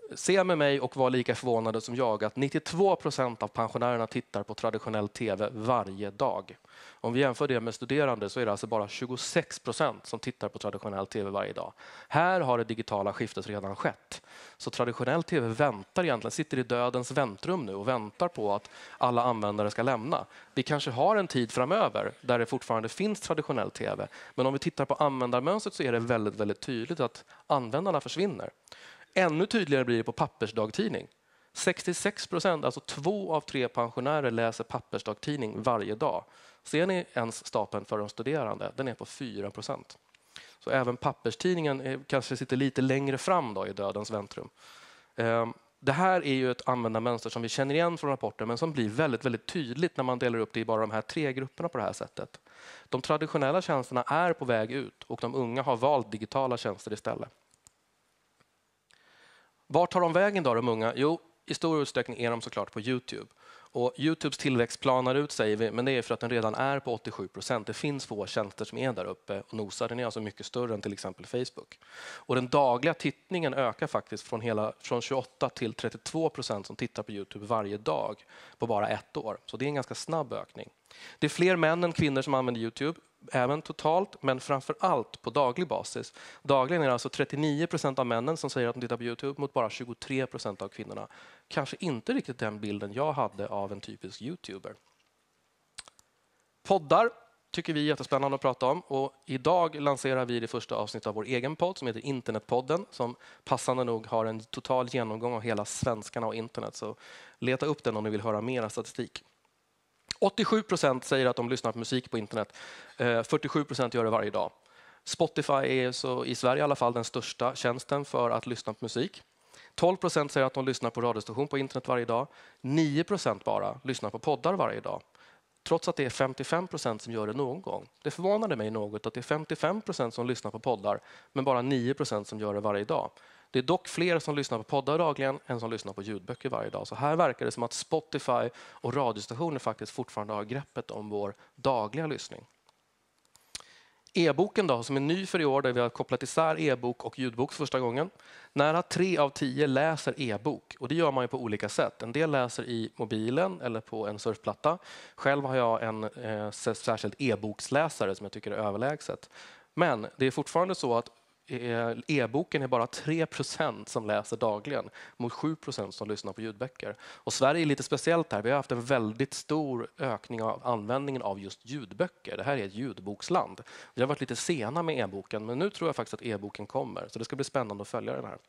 se med mig och vara lika förvånade som jag att nittiotvå procent av pensionärerna tittar på traditionell tv varje dag. Om vi jämför det med studerande så är det alltså bara tjugosex procent som tittar på traditionell tv varje dag. Här har det digitala skiftet redan skett. Så traditionell tv väntar egentligen, sitter i dödens väntrum nu och väntar på att alla användare ska lämna. Vi kanske har en tid framöver där det fortfarande finns traditionell tv. Men om vi tittar på användarmönstret så är det väldigt, väldigt tydligt att användarna försvinner. Ännu tydligare blir det på pappersdagtidning. sextiosex procent, alltså två av tre pensionärer läser pappersdagtidning varje dag. Ser ni ens stapeln för de studerande? Den är på fyra procent. Så även papperstidningen är, kanske sitter lite längre fram då i dödens väntrum. Det här är ju ett användarmönster som vi känner igen från rapporten men som blir väldigt, väldigt tydligt när man delar upp det i bara de här tre grupperna på det här sättet. De traditionella tjänsterna är på väg ut och de unga har valt digitala tjänster istället. Vart tar de vägen då, de unga? Jo, i stor utsträckning är de såklart på YouTube. Och YouTubes tillväxt planar ut, säger vi, men det är för att den redan är på åttiosju procent. Det finns få tjänster som är där uppe och nosar. Den är alltså mycket större än till exempel Facebook. Och den dagliga tittningen ökar faktiskt från, hela, från tjugoåtta till trettiotvå procent som tittar på YouTube varje dag på bara ett år. Så det är en ganska snabb ökning. Det är fler män än kvinnor som använder YouTube. Även totalt, men framför allt på daglig basis. Dagligen är det alltså trettionio procent av männen som säger att de tittar på YouTube mot bara tjugotre procent av kvinnorna. Kanske inte riktigt den bilden jag hade av en typisk YouTuber. Poddar tycker vi är jättespännande att prata om. Och idag lanserar vi det första avsnittet av vår egen podd som heter Internetpodden. Som passande nog har en total genomgång av hela svenskarna och internet. Så leta upp den om ni vill höra mera statistik. åttiosju procent säger att de lyssnar på musik på internet. fyrtiosju procent gör det varje dag. Spotify är så, i Sverige i alla fall den största tjänsten för att lyssna på musik. tolv procent säger att de lyssnar på radiostation på internet varje dag. nio procent bara lyssnar på poddar varje dag. Trots att det är femtiofem procent som gör det någon gång. Det förvånade mig något att det är femtiofem procent som lyssnar på poddar men bara nio procent som gör det varje dag. Det är dock fler som lyssnar på poddar dagligen än som lyssnar på ljudböcker varje dag. Så här verkar det som att Spotify och radiostationer faktiskt fortfarande har greppet om vår dagliga lyssning. E-boken då, som är ny för i år där vi har kopplat isär e-bok och ljudbok för första gången. Nära tre av tio läser e-bok och det gör man ju på olika sätt. En del läser i mobilen eller på en surfplatta. Själv har jag en eh, särskild e-boksläsare som jag tycker är överlägset. Men det är fortfarande så att e-boken är bara tre procent som läser dagligen mot sju procent som lyssnar på ljudböcker. Och Sverige är lite speciellt här. Vi har haft en väldigt stor ökning av användningen av just ljudböcker. Det här är ett ljudboksland. Vi har varit lite sena med e-boken men nu tror jag faktiskt att e-boken kommer. Så det ska bli spännande att följa den här.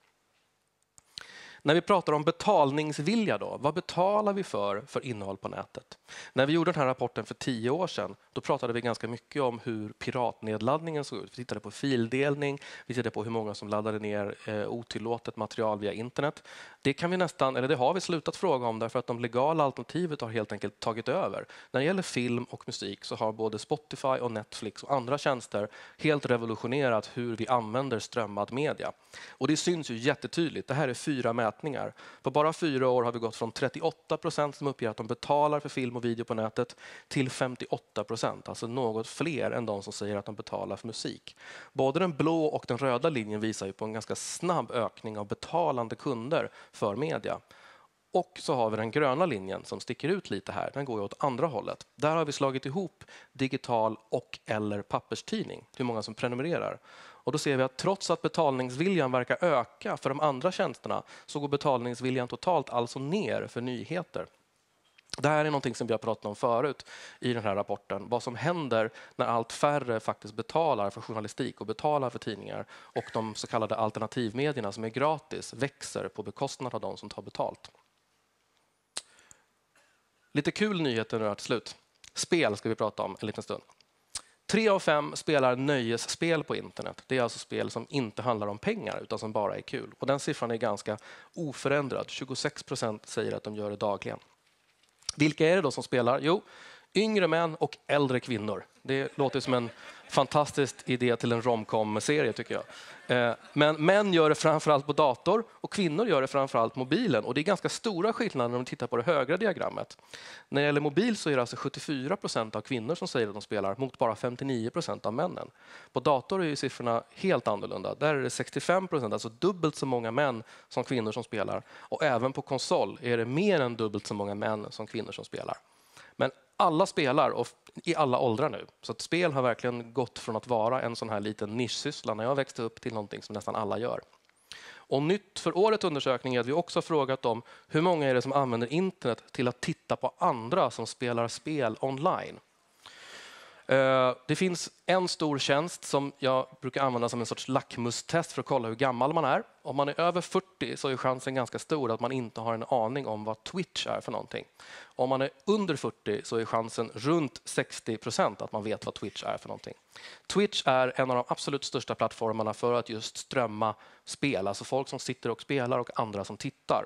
När vi pratar om betalningsvilja då, vad betalar vi för för innehåll på nätet? När vi gjorde den här rapporten för tio år sedan, då pratade vi ganska mycket om hur piratnedladdningen såg ut. Vi tittade på fildelning, vi tittade på hur många som laddade ner eh, otillåtet material via internet. Det kan vi nästan, eller det har vi slutat fråga om därför att de legala alternativet har helt enkelt tagit över. När det gäller film och musik så har både Spotify och Netflix och andra tjänster helt revolutionerat hur vi använder strömmad media. Och det syns ju jättetydligt. Det här är fyra mätningar. På bara fyra år har vi gått från trettioåtta procent som uppger att de betalar för film och video på nätet till femtioåtta procent. Alltså något fler än de som säger att de betalar för musik. Både den blå och den röda linjen visar ju på en ganska snabb ökning av betalande kunder för media. Och så har vi den gröna linjen som sticker ut lite här. Den går ju åt andra hållet. Där har vi slagit ihop digital och eller papperstidning. Hur många som prenumererar. Och då ser vi att trots att betalningsviljan verkar öka för de andra tjänsterna så går betalningsviljan totalt alltså ner för nyheter. Det här är någonting som vi har pratat om förut i den här rapporten. Vad som händer när allt färre faktiskt betalar för journalistik och betalar för tidningar. Och de så kallade alternativmedierna som är gratis växer på bekostnad av de som tar betalt. Lite kul nyheter nu här till slut. Spel ska vi prata om en liten stund. Tre av fem spelar nöjesspel på internet. Det är alltså spel som inte handlar om pengar utan som bara är kul. Och den siffran är ganska oförändrad. tjugosex procent säger att de gör det dagligen. Vilka är det då som spelar? Jo, Yngre män och äldre kvinnor. Det låter som en fantastisk idé till en romcom-serie tycker jag. Men män gör det framförallt på dator och kvinnor gör det framförallt på mobilen. Och det är ganska stora skillnader när man tittar på det högra diagrammet. När det gäller mobil så är det alltså sjuttiofyra procent av kvinnor som säger att de spelar mot bara femtionio procent av männen. På dator är ju siffrorna helt annorlunda. Där är det sextiofem procent, alltså dubbelt så många män som kvinnor som spelar. Och även på konsol är det mer än dubbelt så många män som kvinnor som spelar. Men alla spelar och i alla åldrar nu. Så att spel har verkligen gått från att vara en sån här liten nischsyssla när jag växte upp till någonting som nästan alla gör. Och nytt för årets undersökning är att vi också frågat om hur många är det som använder internet till att titta på andra som spelar spel online. Det finns en stor tjänst som jag brukar använda som en sorts lackmustest för att kolla hur gammal man är. Om man är över fyrtio så är chansen ganska stor att man inte har en aning om vad Twitch är för någonting. Om man är under fyrtio så är chansen runt sextio procent att man vet vad Twitch är för någonting. Twitch är en av de absolut största plattformarna för att just strömma spel. Alltså folk som sitter och spelar och andra som tittar.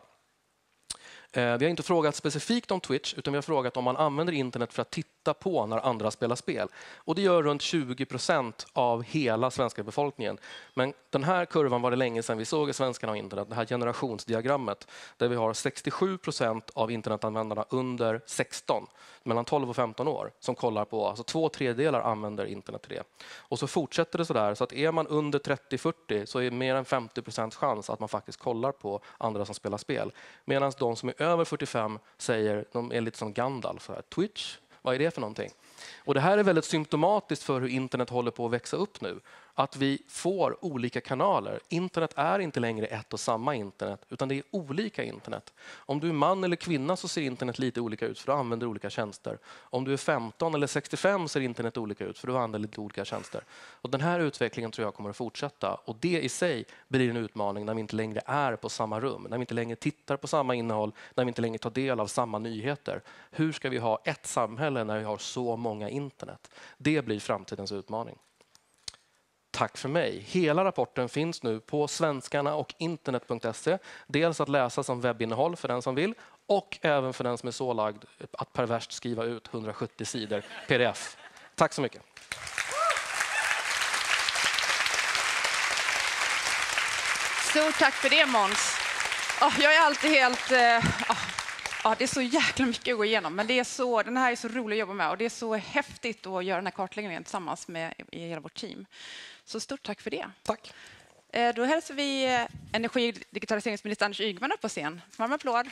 Vi har inte frågat specifikt om Twitch utan vi har frågat om man använder internet för att titta på när andra spelar spel. Och det gör runt tjugo procent av hela svenska befolkningen. Men den här kurvan var det länge sedan vi såg i svenskarna och internet, det här generationsdiagrammet där vi har sextiosju procent av internetanvändarna under sexton, mellan tolv och femton år som kollar på, alltså två tredjedelar använder internet till det. Och så fortsätter det så där så att är man under trettio fyrtio så är det mer än femtio procent chans att man faktiskt kollar på andra som spelar spel. Medan de som är över fyrtiofem säger, de är lite som Gandalf, så här, Twitch, vad är det för någonting? Och det här är väldigt symptomatiskt för hur internet håller på att växa upp nu. Att vi får olika kanaler. Internet är inte längre ett och samma internet, utan det är olika internet. Om du är man eller kvinna så ser internet lite olika ut för du använder olika tjänster. Om du är femton eller sextiofem ser internet olika ut för du använder lite olika tjänster. Och den här utvecklingen tror jag kommer att fortsätta. Och det i sig blir en utmaning när vi inte längre är på samma rum. När vi inte längre tittar på samma innehåll, när vi inte längre tar del av samma nyheter. Hur ska vi ha ett samhälle när vi har så många internet? Det blir framtidens utmaning. Tack för mig. Hela rapporten finns nu på svenskarna och internet punkt se. Dels att läsa som webbinnehåll för den som vill och även för den som är så lagd att perverst skriva ut hundrasjuttio sidor pdf. Tack så mycket.
Stort tack för det, Måns. Oh, jag är alltid helt... Uh, oh. Ja, det är så jäkla mycket att gå igenom, men det är så, den här är så rolig att jobba med och det är så häftigt att göra den här kartläggningen tillsammans med i hela vårt team. Så stort tack för det.
Tack.
Då hälsar vi energi- och digitaliseringsminister Anders Ygeman upp på scen. Varm applåd.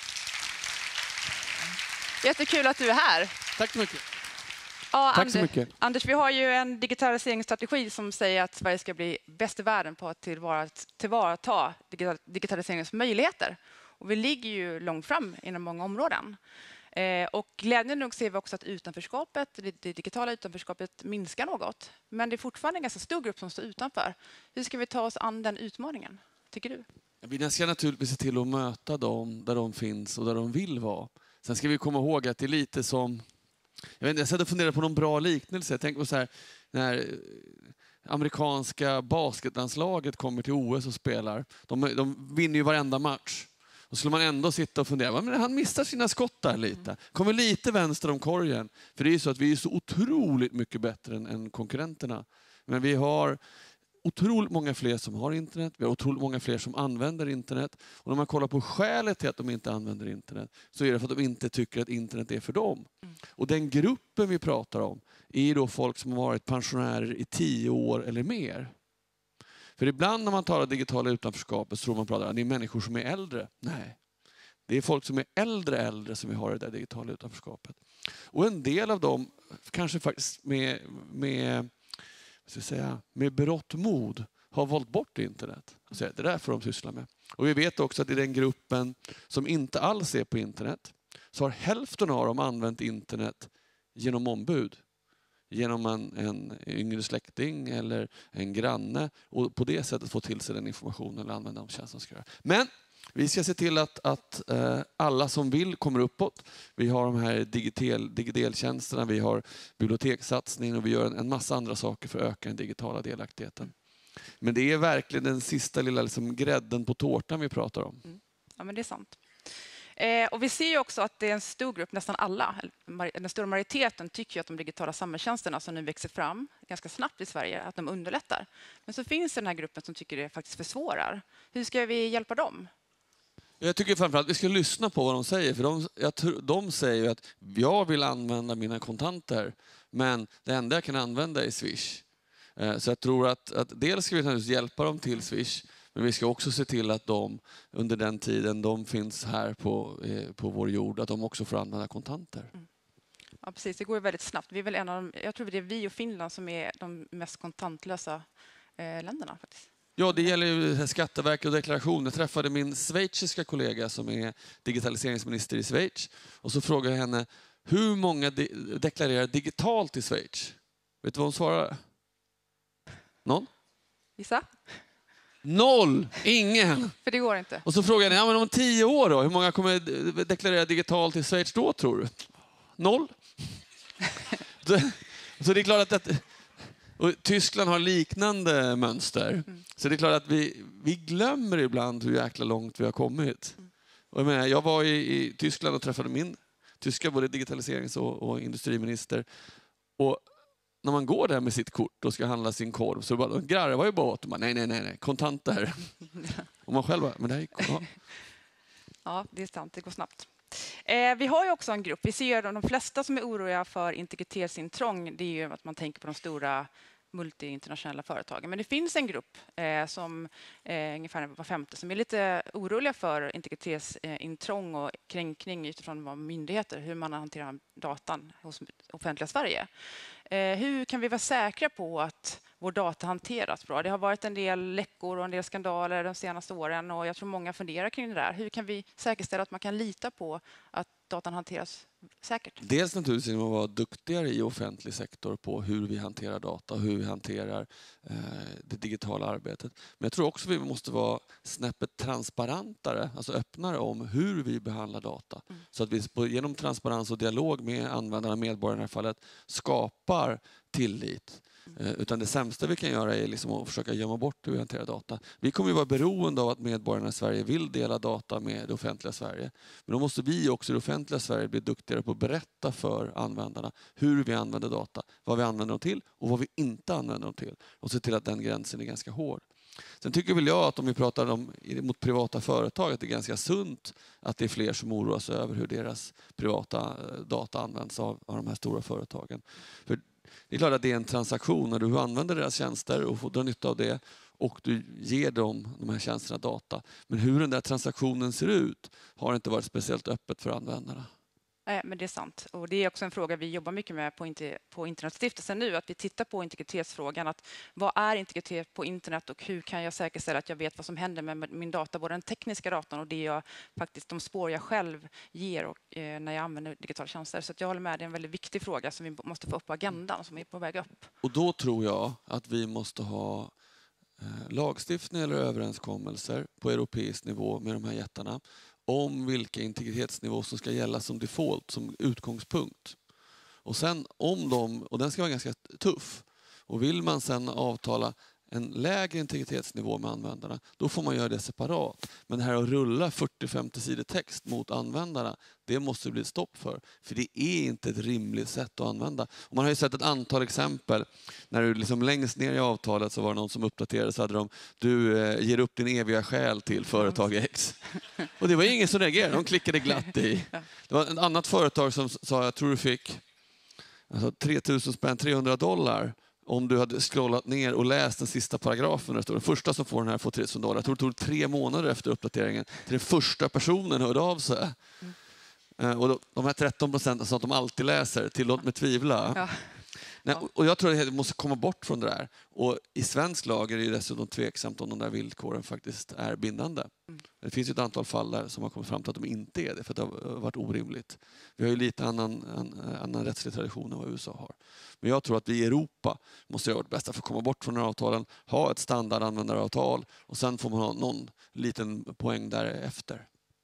Jättekul att du är här.
Tack så mycket.
Ja,
Tack
Anders,
så mycket.
Anders, vi har ju en digitaliseringsstrategi som säger att Sverige ska bli bäst i världen på att tillvarata digitaliseringens möjligheter. Och vi ligger ju långt fram inom många områden. Eh, och glädjande nog ser vi också att utanförskapet, det, det digitala utanförskapet minskar något. Men det är fortfarande en ganska stor grupp som står utanför. Hur ska vi ta oss an den utmaningen, tycker du?
Vi ska naturligtvis se till att möta dem där de finns och där de vill vara. Sen ska vi komma ihåg att det är lite som... Jag vet inte, jag satt och funderade på någon bra liknelse. Jag tänker på så här, när amerikanska basketlandslaget kommer till O S och spelar. De, de vinner ju varenda match. Då skulle man ändå sitta och fundera, men han missar sina skott där lite. Kommer lite vänster om korgen. För det är ju så att vi är så otroligt mycket bättre än, än konkurrenterna. Men vi har otroligt många fler som har internet. Vi har otroligt många fler som använder internet. Och när man kollar på skälet till att de inte använder internet så är det för att de inte tycker att internet är för dem. Mm. Och den gruppen vi pratar om är ju då folk som har varit pensionärer i tio år eller mer. För ibland när man talar digitala utanförskapet så tror man pratar att det är människor som är äldre. Nej, det är folk som är äldre äldre som vi har i det där digitala utanförskapet. Och en del av dem kanske faktiskt med, med, vad ska jag säga, med berått mod har valt bort internet. Och säger, det där får de syssla med. Och vi vet också att i den gruppen som inte alls är på internet så har hälften av dem använt internet genom ombud. Genom en, en yngre släkting eller en granne och på det sättet få till sig den informationen eller använda de tjänster som ska göra. Men vi ska se till att, att eh, alla som vill kommer uppåt. Vi har de här digital, digitaltjänsterna, vi har bibliotekssatsning och vi gör en, en massa andra saker för att öka den digitala delaktigheten. Men det är verkligen den sista lilla liksom, grädden på tårtan vi pratar om.
Mm. Ja, men det är sant. Eh, och vi ser ju också att det är en stor grupp, nästan alla, den stora majoriteten tycker att de digitala samhällstjänsterna som nu växer fram ganska snabbt i Sverige, att de underlättar. Men så finns det den här gruppen som tycker det faktiskt försvårar. Hur ska vi hjälpa dem?
Jag tycker framförallt att vi ska lyssna på vad de säger. För de, jag tror, de säger ju att jag vill använda mina kontanter, men det enda jag kan använda är Swish. Så jag tror att, att dels ska vi naturligtvis hjälpa dem till Swish, men vi ska också se till att de under den tiden de finns här på, eh, på vår jord, att de också får använda kontanter.
Mm. Ja, precis. Det går väldigt snabbt. Vi är väl en av de, jag tror det är vi och Finland som är de mest kontantlösa eh, länderna faktiskt.
Ja, det gäller ju Skatteverket och deklaration. Jag träffade min schweiziska kollega som är digitaliseringsminister i Schweiz. Och så frågade jag henne, hur många de- deklarerar digitalt i Schweiz? Vet du vad hon svarade? Någon?
Gissa?
Noll! Ingen!
För det går inte.
Och så frågade jag, ja, men om tio år då? Hur många kommer deklarera digitalt i Schweiz då, tror du? Noll? så, så det är klart att... att och Tyskland har liknande mönster. Mm. Så det är klart att vi, vi glömmer ibland hur jäkla långt vi har kommit. Mm. Och jag, menar, jag var i, i Tyskland och träffade min tyska både digitaliserings- och, och industriminister. Och när man går där med sitt kort och ska handla sin korv så bara, garvar ju bara åt och bara, nej, nej, nej, nej, kontanter. Och man själv bara, men det här är... Ja.
Ja, det är sant. Det går snabbt. Eh, vi har ju också en grupp. Vi ser att de flesta som är oroliga för integritetsintrång, det är ju att man tänker på de stora multinationella företagen. Men det finns en grupp eh, som eh, ungefär var femte som är lite oroliga för integritetsintrång och kränkning utifrån vad myndigheter, hur man hanterar datan hos offentliga Sverige. Eh, hur kan vi vara säkra på att vår data hanteras bra? Det har varit en del läckor och en del skandaler de senaste åren och jag tror många funderar kring det där. Hur kan vi säkerställa att man kan lita på att datan hanteras säkert?
Dels naturligtvis genom att vara duktigare i offentlig sektor på hur vi hanterar data och hur vi hanterar eh, det digitala arbetet. Men jag tror också vi måste vara snäppet transparentare, alltså öppnare om hur vi behandlar data. Mm. Så att vi på, genom transparens och dialog med användarna, medborgarna i det här fallet, skapar tillit. Utan det sämsta vi kan göra är liksom att försöka gömma bort hur vi hanterar data. Vi kommer ju vara beroende av att medborgarna i Sverige vill dela data med det offentliga Sverige. Men då måste vi också i det offentliga Sverige bli duktigare på att berätta för användarna hur vi använder data, vad vi använder dem till och vad vi inte använder dem till. Och se till att den gränsen är ganska hård. Sen tycker väl jag att om vi pratar om, mot privata företag att det är ganska sunt att det är fler som oroar sig över hur deras privata data används av, av de här stora företagen. För det är klart att det är en transaktion när du använder deras tjänster och får dra nytta av det och du ger dem de här tjänsterna data. Men hur den där transaktionen ser ut har inte varit speciellt öppet för användarna.
Nej, men det är sant. Och det är också en fråga vi jobbar mycket med på, på Internetstiftelsen nu. Att vi tittar på integritetsfrågan. Att vad är integritet på internet och hur kan jag säkerställa att jag vet vad som händer med min data? Både den tekniska datan och det jag, faktiskt, de spår jag själv ger och, eh, när jag använder digitala tjänster. Så att jag håller med, det är en väldigt viktig fråga som vi måste få upp på agendan, som är på väg upp.
Och då tror jag att vi måste ha eh, lagstiftning eller överenskommelser på europeisk nivå med de här jättarna om vilka integritetsnivå som ska gälla som default, som utgångspunkt. Och sen om de, och den ska vara ganska tuff, och vill man sen avtala en lägre integritetsnivå med användarna, då får man göra det separat. Men det här att rulla fyrtio till femtio sidor text mot användarna, det måste bli stopp för. För det är inte ett rimligt sätt att använda. Och man har ju sett ett antal exempel. När du liksom längst ner i avtalet så var det någon som uppdaterade så hade de, du eh, ger upp din eviga själ till företag X. Och det var ingen som reagerade, de klickade glatt i. Det var ett annat företag som sa, jag tror du fick alltså, tre tusen spänn, trehundra dollar om du hade scrollat ner och läst den sista paragrafen. Det står den första som får den här får tusen dollar. Jag tror det tog tre månader efter uppdateringen till den första personen hörde av sig. Mm. Och då, de här tretton procenten som de alltid läser, tillåt mig tvivla. Ja. Nej, och jag tror att det måste komma bort från det där. Och i svensk lag är det ju dessutom tveksamt om de där villkoren faktiskt är bindande. Mm. Det finns ju ett antal fall där som har kommit fram till att de inte är det, för att det har varit orimligt. Vi har ju lite annan, en, annan rättslig tradition än vad U S A har. Men jag tror att vi i Europa måste göra vårt bästa för att komma bort från de här avtalen, ha ett standardanvändaravtal och sen får man ha någon liten poäng därefter.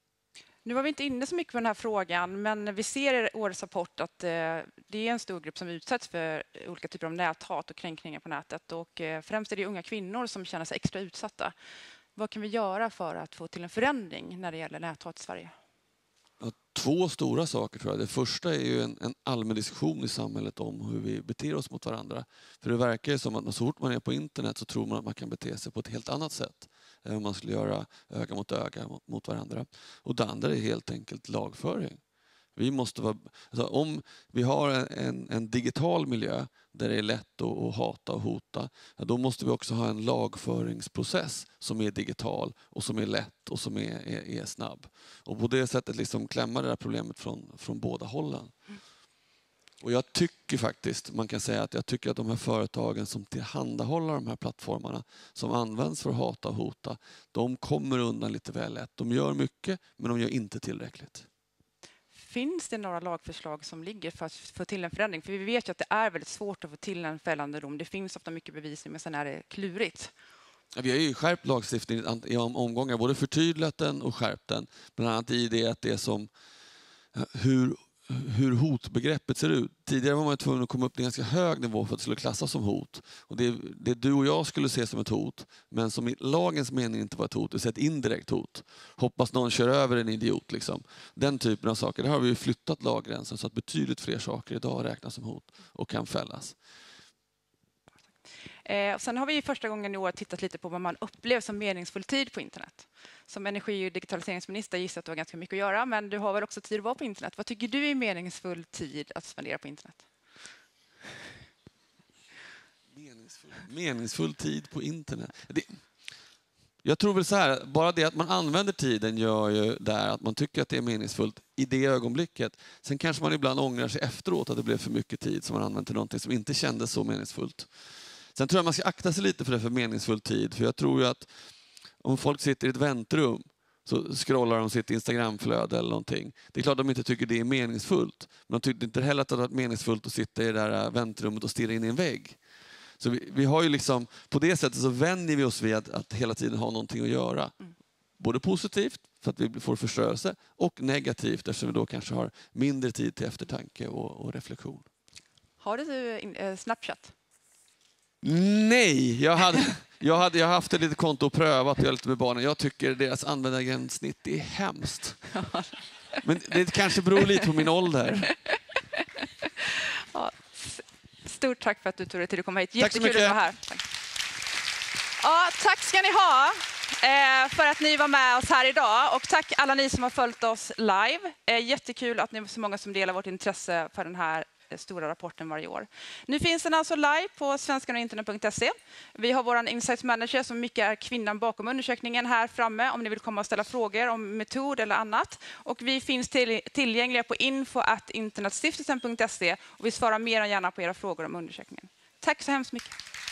Nu var vi inte inne så mycket på den här frågan, men vi ser i årets rapport att eh, det är en stor grupp som utsätts för olika typer av näthat och kränkningar på nätet. Och eh, främst är det unga kvinnor som känner sig extra utsatta. Vad kan vi göra för att få till en förändring när det gäller näthat i Sverige?
Ja, två stora saker tror jag. Det första är ju en, en allmän diskussion i samhället om hur vi beter oss mot varandra. För det verkar ju som att så fort man är på internet så tror man att man kan bete sig på ett helt annat sätt än om man skulle göra öga mot öga mot, mot varandra. Och det andra är helt enkelt lagföring. Vi måste vara, alltså om vi har en, en, en digital miljö där det är lätt att, att hata och hota, ja, då måste vi också ha en lagföringsprocess som är digital och som är lätt och som är, är, är snabb. Och på det sättet liksom klämma det här problemet från, från båda hållen. Och jag tycker faktiskt, man kan säga att jag tycker att de här företagen som tillhandahåller de här plattformarna som används för att hata och hota, de kommer undan lite väl lätt. De gör mycket, men de gör inte tillräckligt.
Finns det några lagförslag som ligger för att få till en förändring? För vi vet ju att det är väldigt svårt att få till en fällande dom. Det finns ofta mycket bevisning, men sen är det klurigt.
Ja, vi har ju skärpt lagstiftningen i omgångar, både förtydligat den och skärpt den. Bland annat i det att det är som hur, hur hotbegreppet ser ut. Tidigare var man tvungen att komma upp till en ganska hög nivå för att det skulle klassas som hot. Och det, det du och jag skulle se som ett hot, men som i lagens mening inte var ett hot, det är ett indirekt hot. Hoppas någon kör över en idiot. Liksom. Den typen av saker. Där har vi ju flyttat laggränsen så att betydligt fler saker idag räknas som hot och kan fällas.
Eh, sen har vi ju första gången i år tittat lite på vad man upplever som meningsfull tid på internet. Som energi- och digitaliseringsminister gissar att du har ganska mycket att göra, men du har väl också tid att vara på internet. Vad tycker du är meningsfull tid att spendera på internet?
Meningsfull, meningsfull tid på internet. Det, jag tror väl så här, bara det att man använder tiden gör ju där att man tycker att det är meningsfullt i det ögonblicket. Sen kanske man ibland ångrar sig efteråt att det blev för mycket tid som man använde till någonting som inte kändes så meningsfullt. Sen tror jag man ska akta sig lite för det för meningsfull tid. För jag tror ju att om folk sitter i ett väntrum så scrollar de sitt Instagramflöde eller någonting. Det är klart att de inte tycker det är meningsfullt. Men de tycker inte heller att det är meningsfullt att sitta i det där väntrummet och stirra in i en vägg. Så vi, vi har ju liksom, på det sättet så vänjer vi oss vid att, att hela tiden ha någonting att göra. Både positivt för att vi får förstörelse och negativt eftersom vi då kanske har mindre tid till eftertanke och, och reflektion.
Har du äh, Snapchat?
Nej, jag hade, jag hade jag haft ett litet konto och prövat och jag lite med barnen. Jag tycker deras användargränssnitt är hemskt. Men det kanske beror lite på min ålder.
Ja, stort tack för att du tog dig till att komma hit.
Tack så
Jättekul att vara här. Tack. Ja, tack ska ni ha eh, för att ni var med oss här idag. Och tack alla ni som har följt oss live. Eh, jättekul att ni är så många som delar vårt intresse för den här stora rapporten varje år. Nu finns den alltså live på svenskan och internet punkt se. Vi har vår insights manager som mycket är kvinnan bakom undersökningen här framme om ni vill komma och ställa frågor om metod eller annat. Och vi finns till, tillgängliga på info at internetstiftelsen punkt se och vi svarar mer än gärna på era frågor om undersökningen. Tack så hemskt mycket.